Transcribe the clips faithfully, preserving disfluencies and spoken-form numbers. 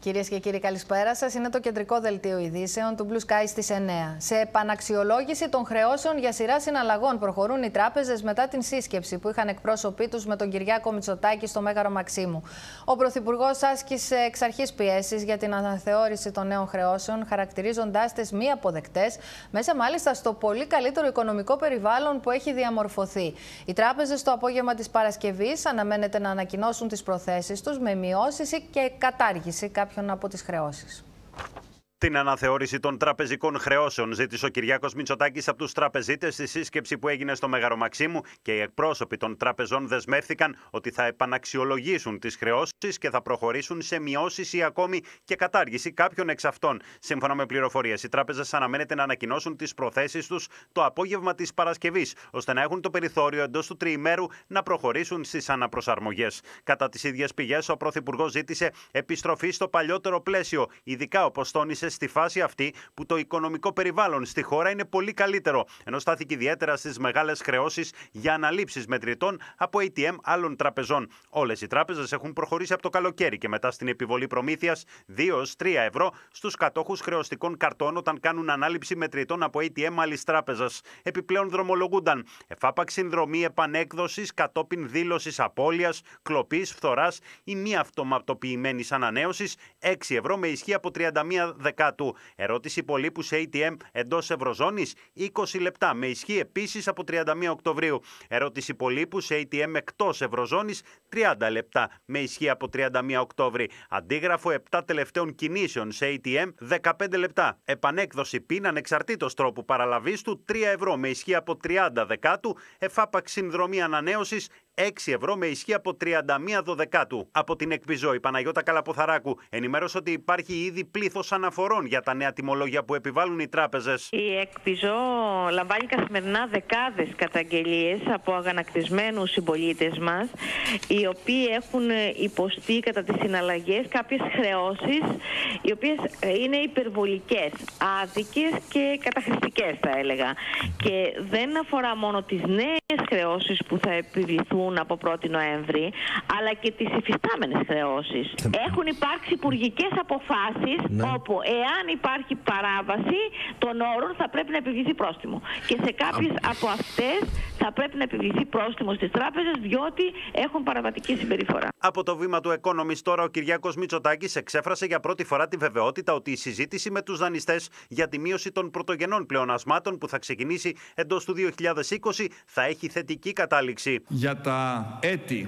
Κυρίες και κύριοι, καλησπέρα σας. Είναι το κεντρικό δελτίο ειδήσεων του Blue Sky στις εννέα. Σε επαναξιολόγηση των χρεώσεων για σειρά συναλλαγών προχωρούν οι τράπεζες μετά την σύσκεψη που είχαν εκπρόσωποι τους με τον Κυριάκο Μητσοτάκη στο Μέγαρο Μαξίμου. Ο Πρωθυπουργός άσκησε εξ αρχής πιέσεις για την αναθεώρηση των νέων χρεώσεων, χαρακτηρίζοντάς τις μη αποδεκτές, μέσα μάλιστα στο πολύ καλύτερο οικονομικό περιβάλλον που έχει διαμορφωθεί. Οι τράπεζες το απόγευμα της Παρασκευής αναμένεται να ανακοινώσουν τις προθέσεις τους με μειώσεις και κατάργηση κάποιων από τις χρεώσεις. Την αναθεώρηση των τραπεζικών χρεώσεων ζήτησε ο Κυριάκος Μητσοτάκης από τους τραπεζίτες στη σύσκεψη που έγινε στο Μέγαρο Μαξίμου και οι εκπρόσωποι των τραπεζών δεσμεύθηκαν ότι θα επαναξιολογήσουν τις χρεώσεις και θα προχωρήσουν σε μειώσεις ή ακόμη και κατάργηση κάποιων εξ αυτών. Σύμφωνα με πληροφορίες, οι τράπεζες αναμένεται να ανακοινώσουν τις προθέσεις τους το απόγευμα της Παρασκευής, ώστε να έχουν το περιθώριο εντός του τριημέρου να προχωρήσουν στις αναπροσαρμογές. Κατά τις ίδιες πηγές, ο Πρωθυπουργός ζήτησε επιστροφή στο παλιότερο πλαίσιο, ειδικά όπως τόνισε στη φάση αυτή που το οικονομικό περιβάλλον στη χώρα είναι πολύ καλύτερο, ενώ στάθηκε ιδιαίτερα στις μεγάλες χρεώσεις για αναλήψεις μετρητών από έι τι εμ άλλων τραπεζών. Όλες οι τράπεζες έχουν προχωρήσει από το καλοκαίρι και μετά στην επιβολή προμήθειας δύο έως τρία ευρώ στους κατόχους χρεωστικών καρτών όταν κάνουν ανάληψη μετρητών από έι τι εμ άλλης τράπεζας. Επιπλέον δρομολογούνταν εφάπαξ συνδρομή επανέκδοσης κατόπιν δήλωσης απώλειας, κλοπής, φθοράς ή μη αυτοματοποιημένης ανανέωσης έξι ευρώ με ισχύ από τριάντα μία Δεκάτου. Ερώτηση υπολείπου σε έι τι εμ εντός Ευρωζώνης είκοσι λεπτά με ισχύ επίσης από τριάντα μία Οκτωβρίου. Ερώτηση υπολείπου σε έι τι εμ εκτός Ευρωζώνης τριάντα λεπτά με ισχύ από τριάντα μία Οκτώβρη. Αντίγραφο επτά τελευταίων κινήσεων σε έι τι εμ δεκαπέντε λεπτά. Επανέκδοση πιν ανεξαρτήτως τρόπου παραλαβής του τρία ευρώ με ισχύ από τριάντα Δεκάτου. Εφάπαξ συνδρομή ανανέωσης έξι ευρώ με ισχύ από τριάντα μία Δωδεκάτου. Από την Εκπιζό, η Παναγιώτα Καλαποθαράκου ενημέρωσε ότι υπάρχει ήδη πλήθος αναφορών για τα νέα τιμολόγια που επιβάλλουν οι τράπεζες. Η Εκπιζό λαμβάνει καθημερινά δεκάδες καταγγελίες από αγανακτισμένους συμπολίτες μας, οι οποίοι έχουν υποστεί κατά τις συναλλαγές κάποιες χρεώσεις, οι οποίες είναι υπερβολικές, άδικες και καταχρηστικές θα έλεγα. Και δεν αφορά μόνο τις νέες χρεώσεις που θα επιβληθούν από πρώτη Νοέμβρη, αλλά και τις υφιστάμενες χρεώσεις. Έχουν υπάρξει υπουργικές αποφάσεις, ναι, όπου εάν υπάρχει παράβαση των όρων θα πρέπει να επιβληθεί πρόστιμο. Και σε κάποιες Α. από αυτές θα πρέπει να επιβληθεί πρόστιμο στις τράπεζες, διότι έχουν παραβατική συμπεριφορά. Από το βήμα του Economist τώρα, ο Κυριάκος Μητσοτάκης εξέφρασε για πρώτη φορά τη βεβαιότητα ότι η συζήτηση με τους δανειστές για τη μείωση των πρωτογενών πλεονασμάτων που θα ξεκινήσει εντός του δύο χιλιάδες είκοσι θα έχει θετική κατάληξη. Για τα έτη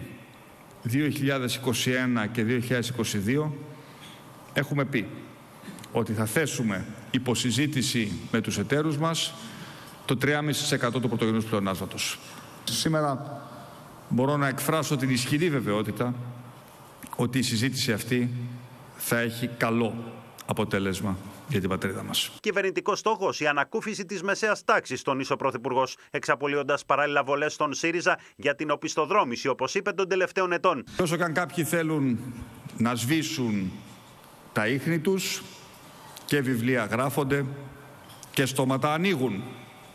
δύο χιλιάδες είκοσι ένα και δύο χιλιάδες είκοσι δύο έχουμε πει ότι θα θέσουμε υποσυζήτηση με τους εταίρους μας το τρία κόμμα πέντε τοις εκατό του πρωτογενούς πλεονάσματος. Σήμερα μπορώ να εκφράσω την ισχυρή βεβαιότητα ότι η συζήτηση αυτή θα έχει καλό αποτέλεσμα για την πατρίδα μας. Κυβερνητικός στόχος, η ανακούφιση της μεσαίας τάξης, τόνισε ο Πρωθυπουργός, εξαπολύοντας παράλληλα βολές στον ΣΥΡΙΖΑ για την οπισθοδρόμηση, όπως είπε, των τελευταίων ετών. Όσο και αν κάποιοι θέλουν να σβήσουν τα ίχνη τους, και βιβλία γράφονται και στόματα ανοίγουν.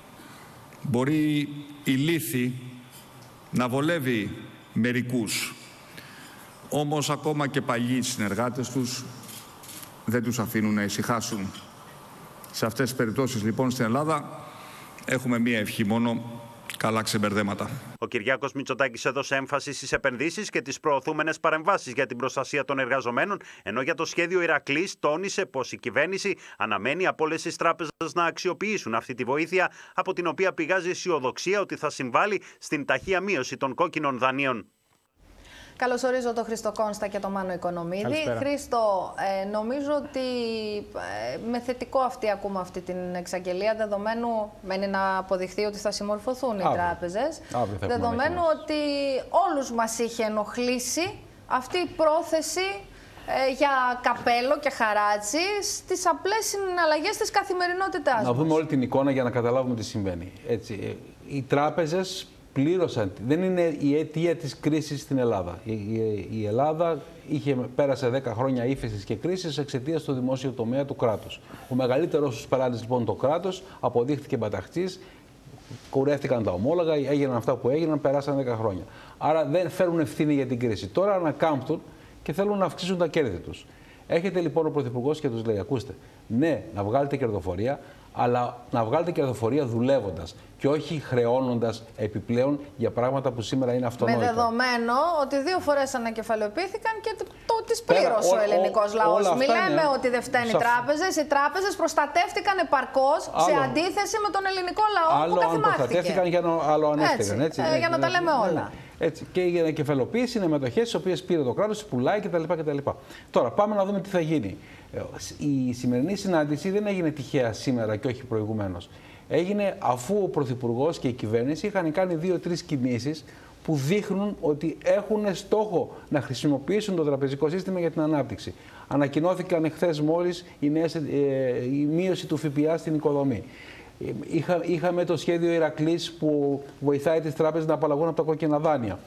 Μπορεί η λύθη να βολεύει μερικούς, όμως ακόμα και παλιοί συνεργάτες τους δεν τους αφήνουν να ησυχάσουν. Σε αυτές τις περιπτώσεις λοιπόν στην Ελλάδα έχουμε μία ευχή μόνο: καλά ξεμπερδέματα. Ο Κυριάκος Μητσοτάκης έδωσε έμφαση στις επενδύσεις και τις προωθούμενες παρεμβάσεις για την προστασία των εργαζομένων, ενώ για το σχέδιο Ηρακλής τόνισε πως η κυβέρνηση αναμένει από όλες τις τράπεζες να αξιοποιήσουν αυτή τη βοήθεια, από την οποία πηγάζει αισιοδοξία ότι θα συμβάλλει στην ταχεία μείωση των κόκκινων δανείων. Καλωσορίζω τον Χρήστο Κόνστα και τον Μάνο Οικονομίδη. Καλησπέρα. Χρήστο, ε, νομίζω ότι ε, με θετικό αυτή ακούμε αυτή την εξαγγελία, δεδομένου μένει να αποδειχθεί ότι θα συμμορφωθούν οι Άβη. τράπεζες, Άβη δεδομένου ότι όλους μας είχε ενοχλήσει αυτή η πρόθεση ε, για καπέλο και χαράτσι στις απλές συναλλαγές της καθημερινότητάς μας. Να δούμε όλη την εικόνα για να καταλάβουμε τι συμβαίνει. Έτσι, οι τράπεζες πλήρωσαν. Δεν είναι η αιτία της κρίσης στην Ελλάδα. Η, η, η Ελλάδα είχε, πέρασε δέκα χρόνια ύφεσης και κρίσης εξαιτίας του δημόσιου τομέα του κράτους. Ο μεγαλύτερος στους πελάτες λοιπόν το κράτος αποδείχθηκε μπαταχτής, κουρεύτηκαν τα ομόλογα, έγιναν αυτά που έγιναν, περάσαν δέκα χρόνια. Άρα δεν φέρουν ευθύνη για την κρίση. Τώρα ανακάμπτουν και θέλουν να αυξήσουν τα κέρδη τους. Έρχεται λοιπόν ο Πρωθυπουργός και τους λέει: ακούστε, ναι, να βγάλετε κερδοφορία, αλλά να βγάλετε κερδοφορία δουλεύοντας και όχι χρεώνοντας επιπλέον για πράγματα που σήμερα είναι αυτονόητα. Με δεδομένο ότι δύο φορές ανακεφαλαιοποιήθηκαν και το τις πλήρωσε ο ελληνικός λαός. Μιλάμε είναι... ότι δεν φταίνει οι Σαφ... τράπεζες. Οι τράπεζες προστατεύτηκαν επαρκώς σε αντίθεση με τον ελληνικό λαό άλλο που καθημάχθηκε. Άλλο προστατεύτηκαν και άλλο ανέφτηκαν. Έτσι, έτσι, ε, για να τα λέμε όλα. Ναι. Έτσι. Και η ανακεφαλαιοποίηση είναι μετοχές τις οποίες πήρε το κράτος, πουλάει κτλ. κτλ. Τώρα πάμε να δούμε τι θα γίνει. Η σημερινή συνάντηση δεν έγινε τυχαία σήμερα και όχι προηγουμένως. Έγινε αφού ο Πρωθυπουργός και η κυβέρνηση είχαν κάνει δύο-τρεις κινήσεις που δείχνουν ότι έχουν στόχο να χρησιμοποιήσουν το τραπεζικό σύστημα για την ανάπτυξη. Ανακοινώθηκαν εχθές μόλις η, νέες, ε, η μείωση του ΦΠΑ στην οικοδομή. Είχα, είχαμε το σχέδιο Ηρακλής που βοηθάει τις τράπεζες να απαλλαγούν από τα κόκκινα δάνεια.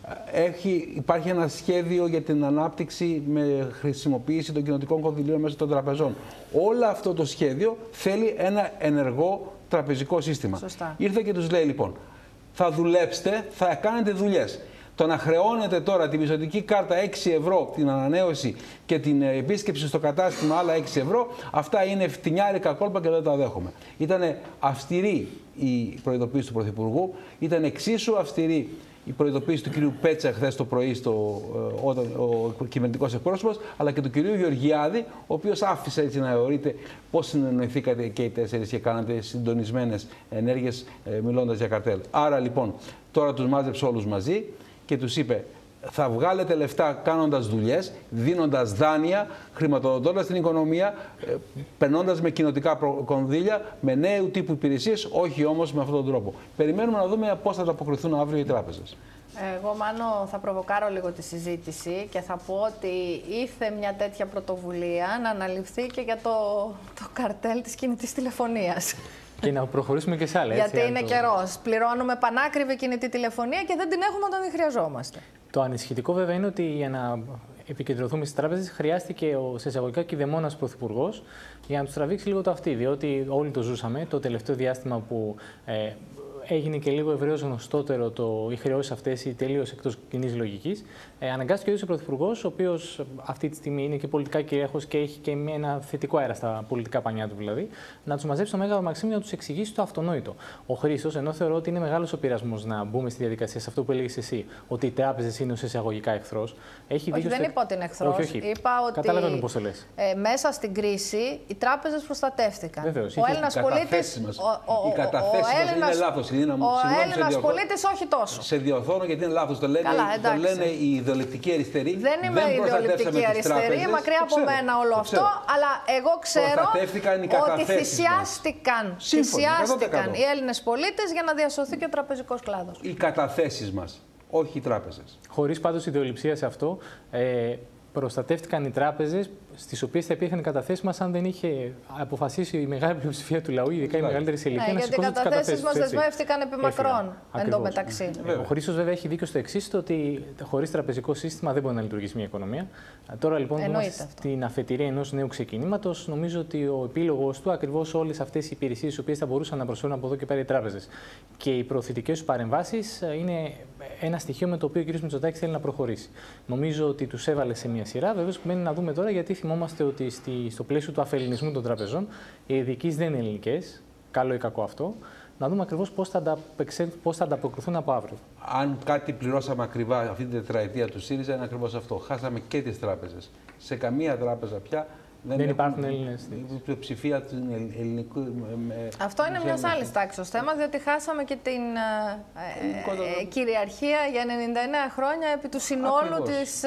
Έχει, υπάρχει ένα σχέδιο για την ανάπτυξη με χρησιμοποίηση των κοινοτικών κονδυλίων μέσω των τραπεζών. Όλο αυτό το σχέδιο θέλει ένα ενεργό τραπεζικό σύστημα. Σωστά. Ήρθε και τους λέει λοιπόν, θα δουλέψετε, θα κάνετε δουλειές. Το να χρεώνετε τώρα την πιστωτική κάρτα έξι ευρώ, την ανανέωση και την επίσκεψη στο κατάστημα άλλα έξι ευρώ, αυτά είναι φτηνιάρικα κόλπα και δεν τα δέχομαι. Ήταν αυστηρή η προειδοποίηση του Πρωθυπουργού, ήταν εξίσου αυστηρή η προειδοποίηση του κυρίου Πέτσα χθες το πρωί στο, όταν ο κυβερνητικός εκπρόσωπος, αλλά και του κυρίου Γεωργιάδη, ο οποίος άφησε έτσι να θεωρείτε πώς συνεννοηθήκατε και οι τέσσερις και κάνατε συντονισμένες ενέργειες ε, μιλώντας για καρτέλ. Άρα λοιπόν τώρα τους μάζεψε όλους μαζί και τους είπε: θα βγάλετε λεφτά κάνοντας δουλειές, δίνοντας δάνεια, χρηματοδοτώντας την οικονομία, περνώντας με κοινοτικά κονδύλια, με νέου τύπου υπηρεσίες, όχι όμως με αυτόν τον τρόπο. Περιμένουμε να δούμε πώς θα ανταποκριθούν αύριο οι τράπεζες. Εγώ, Μάνο, θα προβοκάρω λίγο τη συζήτηση και θα πω ότι ήρθε μια τέτοια πρωτοβουλία να αναλυφθεί και για το, το καρτέλ της κινητής τηλεφωνίας. Και να προχωρήσουμε και σε άλλα. Γιατί έτσι, είναι το... καιρός. Πληρώνουμε πανάκριβη κινητή τηλεφωνία και δεν την έχουμε όταν την χρειαζόμαστε. Το ανησυχητικό βέβαια είναι ότι για να επικεντρωθούμε στις τράπεζες χρειάστηκε ο σε εισαγωγικά κηδεμόνας πρωθυπουργός για να τους τραβήξει λίγο το αυτί. Διότι όλοι το ζούσαμε το τελευταίο διάστημα που ε, έγινε και λίγο ευρέως γνωστότερο το, οι χρεώσεις αυτές, οι τελείως εκτός κοινής λογικής. Ε, αναγκάστηκε ο ίδιος ο Πρωθυπουργός, ο οποίος αυτή τη στιγμή είναι και πολιτικά κυρίαρχος και έχει και ένα θετικό αέρα στα πολιτικά πανιά του δηλαδή, να τους μαζέψει το Μέγαρο Μαξίμου να τους εξηγήσει το αυτονόητο. Ο Χρήστος, ενώ θεωρώ ότι είναι μεγάλος ο πειρασμός να μπούμε στη διαδικασία σε αυτό που έλεγες εσύ, ότι οι τράπεζες είναι ως εισαγωγικά εχθρός. Έχει όχι, δεν στο... είπα ότι είναι εχθρός. Όχι, όχι. Είπα ότι καταλαβαίνω πώς το λες. Ε, μέσα στην κρίση οι τράπεζες προστατεύτηκαν. Βεβαίως, ο Έλληνας πολίτης. Οι καταθέσεις μας είναι λάθος. Ο Έλληνας πολίτης όχι τόσο. Σε διορθώνω γιατί είναι λάθος. Το λένε, το λένε οι ιδεολειπτικοί αριστεροί. Δεν είμαι ιδεολειπτική αριστερή, μακριά από μένα όλο αυτό. Αλλά εγώ ξέρω ότι θυσιάστηκαν, θυσιάστηκαν οι Έλληνες πολίτες για να διασωθεί και ο τραπεζικός κλάδος. Οι καταθέσεις μας, όχι οι τράπεζες. Χωρίς πάντως ιδεολειψία σε αυτό, ε, προστατεύτηκαν οι τράπεζες στις οποίες θα υπήρχαν οι καταθέσεις μας αν δεν είχε αποφασίσει η μεγάλη πλειοψηφία του λαού, ειδικά οι μεγαλύτερες σε ηλικία, ναι, να σηκώσουν τις καταθέσεις. Γιατί οι καταθέσεις μας δεσμεύτηκαν επί μακρόν εντωμεταξύ. Ε, ο Χρήστος βέβαια έχει δίκιο στο εξής, ότι χωρίς τραπεζικό σύστημα δεν μπορεί να λειτουργήσει μια οικονομία. Τώρα λοιπόν είμαστε στην αφετηρία ενός νέου ξεκινήματος. Νομίζω ότι ο επίλογος του ακριβώς όλες αυτές οι υπηρεσίες οι οποίες θα μπορούσαν να προσφέρουν από εδώ και πέρα οι τράπεζες και οι προωθητικές του παρεμβάσεις είναι ένα στοιχείο με το οποίο ο κ. Μητσοτάκης θέλει να προχωρήσει. Νομίζω ότι τους έβαλε σε μια σειρά. Βεβαίως μένει να δούμε τώρα, γιατί θυμόμαστε ότι στη, στο πλαίσιο του αφελινισμού των τραπεζών οι διοικήσεις δεν είναι ελληνικές. Καλό ή κακό αυτό. Να δούμε ακριβώς πώς θα, πώς θα ανταποκριθούν από αύριο. Αν κάτι πληρώσαμε ακριβά αυτή την τετραετία του ΣΥΡΙΖΑ, είναι ακριβώς αυτό. Χάσαμε και τις τράπεζες. Σε καμία τράπεζα πια δεν, δεν υπάρχουν Έλληνες. Η πλειοψηφία του ελληνικού. Με, αυτό είναι μια άλλη τάξη θέμα, διότι χάσαμε και την ε, ε, κυριαρχία για ενενήντα εννέα χρόνια επί του συνόλου της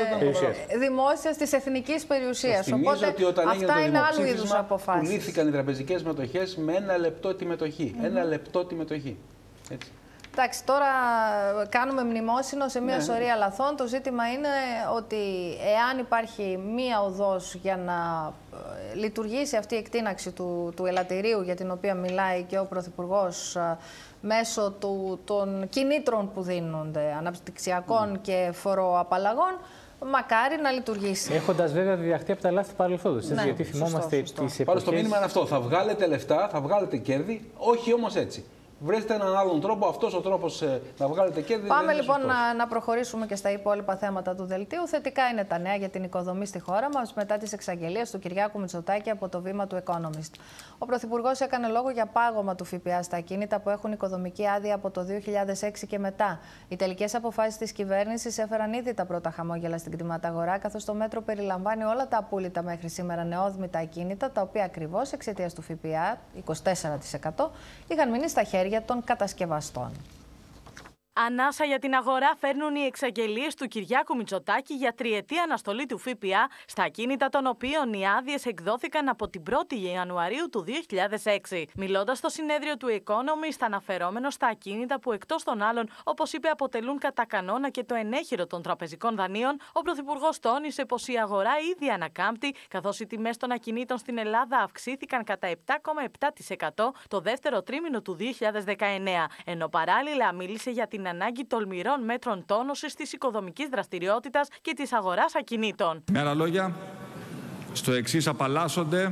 ε, δημόσιας, της εθνικής περιουσίας. Οπότε ότι όταν αυτά είναι άλλου είδους αποφάσεις. Πουλήθηκαν οι τραπεζικές μετοχές με ένα λεπτό τη μετοχή. Mm-hmm. Ένα λεπτό τη μετοχή. Έτσι. Εντάξει, τώρα κάνουμε μνημόσυνο σε μια ναι. σωρία λαθών. Το ζήτημα είναι ότι εάν υπάρχει μία οδός για να λειτουργήσει αυτή η εκτείναξη του, του ελαττηρίου για την οποία μιλάει και ο Πρωθυπουργός μέσω του, των κινήτρων που δίνονται, αναπτυξιακών mm. και φοροαπαλλαγών, μακάρι να λειτουργήσει. Έχοντας βέβαια διδαχτεί από τα λάθη του παρελθόντος. Ναι, γιατί θυμόμαστε τις εποχές... Πάντως το μήνυμα είναι αυτό. Θα βγάλετε λεφτά, θα βγάλετε κέρδη, όχι όμως έτσι. βρέστε έναν άλλον τρόπο. Αυτός ο τρόπος ε, να βγάλετε κέρδη. Πάμε λοιπόν να, να προχωρήσουμε και στα υπόλοιπα θέματα του δελτίου. Θετικά είναι τα νέα για την οικοδομή στη χώρα μας μετά τις εξαγγελίες του Κυριάκου Μητσοτάκη από το βήμα του Economist. Ο Πρωθυπουργός έκανε λόγο για πάγωμα του ΦΠΑ στα ακίνητα που έχουν οικοδομική άδεια από το δύο χιλιάδες έξι και μετά. Οι τελικές αποφάσεις της κυβέρνησης έφεραν ήδη τα πρώτα χαμόγελα στην κτηματαγορά, καθώς το μέτρο περιλαμβάνει όλα τα απούλητα μέχρι σήμερα νεόδμητα ακίνητα, τα οποία ακριβώς εξαιτίας του ΦΠΑ, είκοσι τέσσερα τοις εκατό, είχαν μείνει στα χέρια των κατασκευαστών. Ανάσα για την αγορά φέρνουν οι εξαγγελίες του Κυριάκου Μητσοτάκη για τριετή αναστολή του ΦΠΑ στα ακίνητα των οποίων οι άδειες εκδόθηκαν από την πρώτη Ιανουαρίου του δύο χιλιάδες έξι. Μιλώντας στο συνέδριο του Economist, αναφερόμενο στα ακίνητα που εκτός των άλλων, όπως είπε, αποτελούν κατά κανόνα και το ενέχειρο των τραπεζικών δανείων, ο Πρωθυπουργός τόνισε πως η αγορά ήδη ανακάμπτει, καθώς οι τιμές των ακινήτων στην Ελλάδα αυξήθηκαν κατά επτά κόμμα επτά τοις εκατό το δεύτερο τρίμηνο του δύο χιλιάδες δεκαεννέα, ενώ παράλληλα μίλησε για την την ανάγκη τολμηρών μέτρων τόνωσης της οικοδομικής δραστηριότητας και της αγοράς ακινήτων. Με άλλα λόγια, στο εξής απαλλάσσονται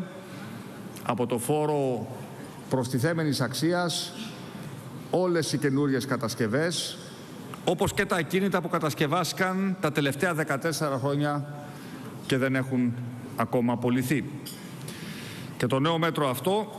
από το φόρο προστιθέμενης αξίας όλες οι καινούριες κατασκευές, όπως και τα ακίνητα που κατασκευάστηκαν τα τελευταία δεκατέσσερα χρόνια και δεν έχουν ακόμα απολυθεί. Και το νέο μέτρο αυτό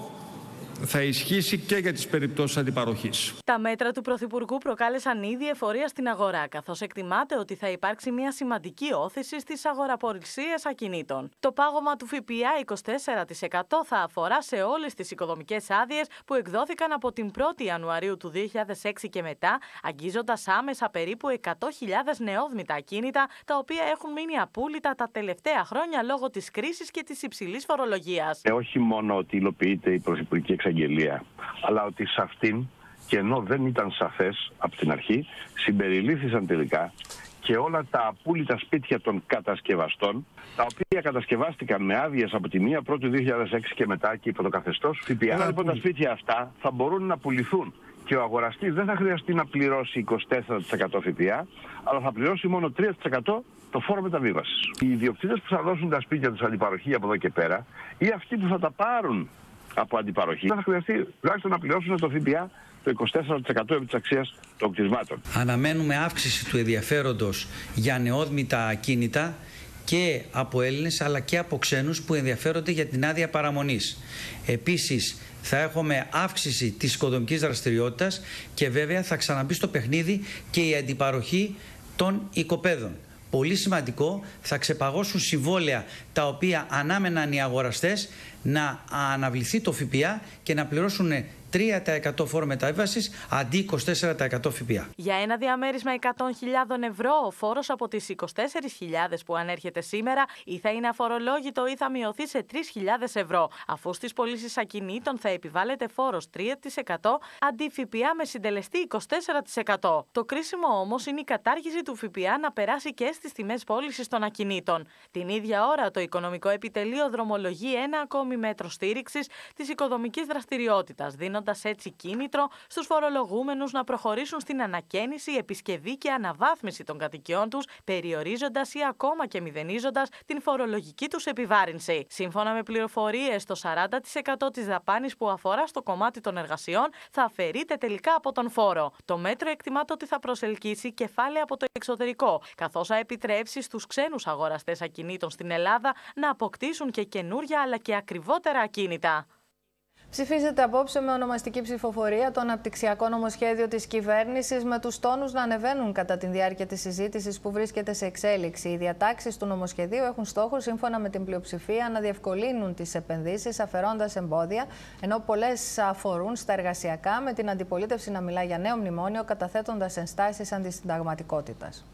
θα ισχύσει και για τις περιπτώσεις αντιπαροχής. Τα μέτρα του Πρωθυπουργού προκάλεσαν ήδη εφορία στην αγορά, καθώς εκτιμάται ότι θα υπάρξει μια σημαντική όθηση στις αγοραπολισίες ακινήτων. Το πάγωμα του ΦΠΑ είκοσι τέσσερα τοις εκατό θα αφορά σε όλες τις οικοδομικές άδειες που εκδόθηκαν από την πρώτη Ιανουαρίου του δύο χιλιάδες έξι και μετά, αγγίζοντας άμεσα περίπου εκατό χιλιάδες νεόδμητα ακίνητα, τα οποία έχουν μείνει απούλητα τα τελευταία χρόνια λόγω της κρίσης και της υψηλής φορολογίας. Ε, όχι μόνο ότι υλοποιείται η πρωθυπουργική εξαγγελία, αλλά ότι σε αυτήν, και ενώ δεν ήταν σαφές από την αρχή, συμπεριλήφθησαν τελικά και όλα τα απούλητα σπίτια των κατασκευαστών, τα οποία κατασκευάστηκαν με άδειες από τη μία πρώτη δύο χιλιάδες έξι και μετά και υπό το καθεστώς ΦΠΑ. Άρα λοιπόν τα σπίτια αυτά θα μπορούν να πουληθούν και ο αγοραστής δεν θα χρειαστεί να πληρώσει είκοσι τέσσερα τοις εκατό ΦΠΑ, αλλά θα πληρώσει μόνο τρία τοις εκατό το φόρο μεταβίβασης. Οι ιδιοκτήτες που θα δώσουν τα σπίτια τους αντιπαροχή από εδώ και πέρα, ή αυτοί που θα τα πάρουν από αντιπαροχή, θα χρειαστεί τουλάχιστον να πληρώσουν το ΦΠΑ το είκοσι τέσσερα τοις εκατό επί της αξίας των κτισμάτων. Αναμένουμε αύξηση του ενδιαφέροντος για νεόδμητα ακίνητα και από Έλληνες αλλά και από ξένους που ενδιαφέρονται για την άδεια παραμονής. Επίσης, θα έχουμε αύξηση της οικοδομικής δραστηριότητας και βέβαια θα ξαναμπεί στο παιχνίδι και η αντιπαροχή των οικοπαίδων. Πολύ σημαντικό, θα ξεπαγώσουν συμβόλαια τα οποία ανάμεναν οι αγοραστές να αναβληθεί το ΦΠΑ και να πληρώσουν τρία τοις εκατό φόρο μεταβίβασης αντί είκοσι τέσσερα τοις εκατό ΦΠΑ. Για ένα διαμέρισμα εκατό χιλιάδες ευρώ, ο φόρος από τις είκοσι τέσσερις χιλιάδες που ανέρχεται σήμερα ή θα είναι αφορολόγητο ή θα μειωθεί σε τρεις χιλιάδες ευρώ, αφού στις πωλήσεις ακινήτων θα επιβάλλεται φόρος τρία τοις εκατό αντί ΦΠΑ με συντελεστή είκοσι τέσσερα τοις εκατό. Το κρίσιμο όμως είναι η κατάργηση του ΦΠΑ να περάσει και στις τιμές πώλησης των ακινήτων. Την ίδια ώρα, το Οικονομικό Επιτελείο δρομολογεί ένα ακόμη μέτρο στήριξης της οικοδομικής δραστηριότητας, δίνοντας έτσι κίνητρο στους φορολογούμενους να προχωρήσουν στην ανακαίνιση, επισκευή και αναβάθμιση των κατοικιών τους, περιορίζοντας ή ακόμα και μηδενίζοντας την φορολογική τους επιβάρυνση. Σύμφωνα με πληροφορίες, το σαράντα τοις εκατό της δαπάνης που αφορά στο κομμάτι των εργασιών θα αφαιρείται τελικά από τον φόρο. Το μέτρο εκτιμάται ότι θα προσελκύσει κεφάλαια από το εξωτερικό, καθώς θα επιτρέψει στους ξένους αγοραστές ακινήτων στην Ελλάδα να αποκτήσουν και καινούρια αλλά και ακριβότερα ακίνητα. Ψηφίζεται απόψε με ονομαστική ψηφοφορία το αναπτυξιακό νομοσχέδιο της κυβέρνησης, με τους τόνους να ανεβαίνουν κατά τη διάρκεια της συζήτησης που βρίσκεται σε εξέλιξη. Οι διατάξεις του νομοσχεδίου έχουν στόχο, σύμφωνα με την πλειοψηφία, να διευκολύνουν τις επενδύσεις αφαιρώντας εμπόδια, ενώ πολλές αφορούν στα εργασιακά, με την αντιπολίτευση να μιλά για νέο μνημόνιο, καταθέτοντας ενστάσεις αντισυνταγματικότητας.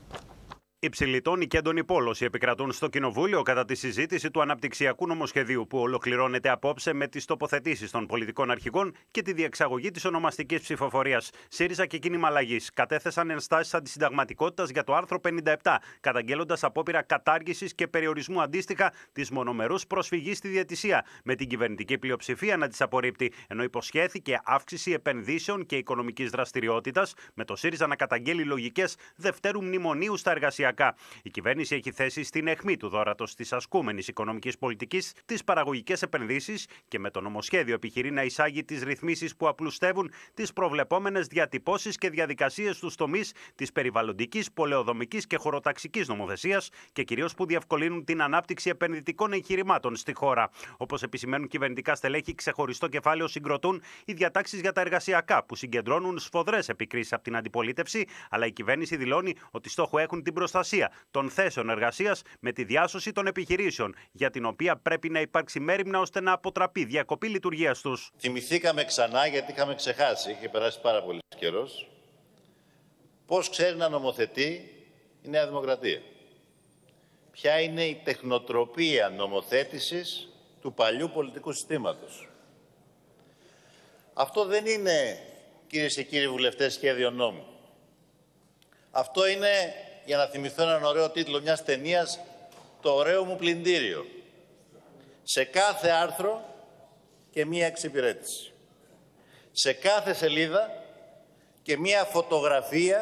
Υψηλή τόνη και έντονη πόλωση επικρατούν στο Κοινοβούλιο κατά τη συζήτηση του αναπτυξιακού νομοσχεδίου, που ολοκληρώνεται απόψε με τις τοποθετήσεις των πολιτικών αρχηγών και τη διεξαγωγή της ονομαστικής ψηφοφορίας. ΣΥΡΙΖΑ και Κίνημα Αλλαγής κατέθεσαν ενστάσεις αντισυνταγματικότητας για το άρθρο πενήντα επτά, καταγγέλλοντας απόπειρα κατάργησης και περιορισμού αντίστοιχα της μονομερούς προσφυγής στη διαιτησία, με την κυβερνητική πλειοψηφία να τις απορρίπτει, ενώ υποσχέθηκε αύξηση επενδύσεων και οικονομικής δραστηριότητας, με το ΣΥΡΙΖΑ να καταγγέλει λογικές δευτέρου μνημονίου στα εργασιακά. εργασιακά. Η κυβέρνηση έχει θέσει στην αιχμή του δώρατος της ασκούμενης οικονομικής πολιτικής τις παραγωγικές επενδύσεις και με το νομοσχέδιο επιχειρεί να εισάγει τις ρυθμίσεις που απλουστεύουν τις προβλεπόμενες διατυπώσεις και διαδικασίες στους τομείς της περιβαλλοντικής, πολεοδομικής και χωροταξικής νομοθεσίας και κυρίως που διευκολύνουν την ανάπτυξη επενδυτικών εγχειρημάτων στη χώρα. Όπως επισημαίνουν κυβερνητικά στελέχη, ξεχωριστό κεφάλαιο συγκροτούν οι διατάξεις για τα εργασιακά που συγκεντρώνουν σφοδρές επικρίσεις από την αντιπολίτευση, αλλά η κυβέρνηση δηλώνει ότι στόχο έχουν την προστασία των θέσεων εργασίας με τη διάσωση των επιχειρήσεων, για την οποία πρέπει να υπάρξει μέριμνα ώστε να αποτραπεί διακοπή λειτουργίας τους. Θυμηθήκαμε ξανά, γιατί είχαμε ξεχάσει, είχε περάσει πάρα πολύ καιρός, πώς ξέρει να νομοθετεί η Νέα Δημοκρατία. Ποια είναι η τεχνοτροπία νομοθέτησης του παλιού πολιτικού συστήματος. Αυτό δεν είναι, κυρίες και κύριοι βουλευτές, σχέδιο νόμου. Αυτό είναι, για να θυμηθώ έναν ωραίο τίτλο μιας ταινίας, το ωραίο μου πλυντήριο. Σε κάθε άρθρο και μία εξυπηρέτηση. Σε κάθε σελίδα και μία φωτογραφία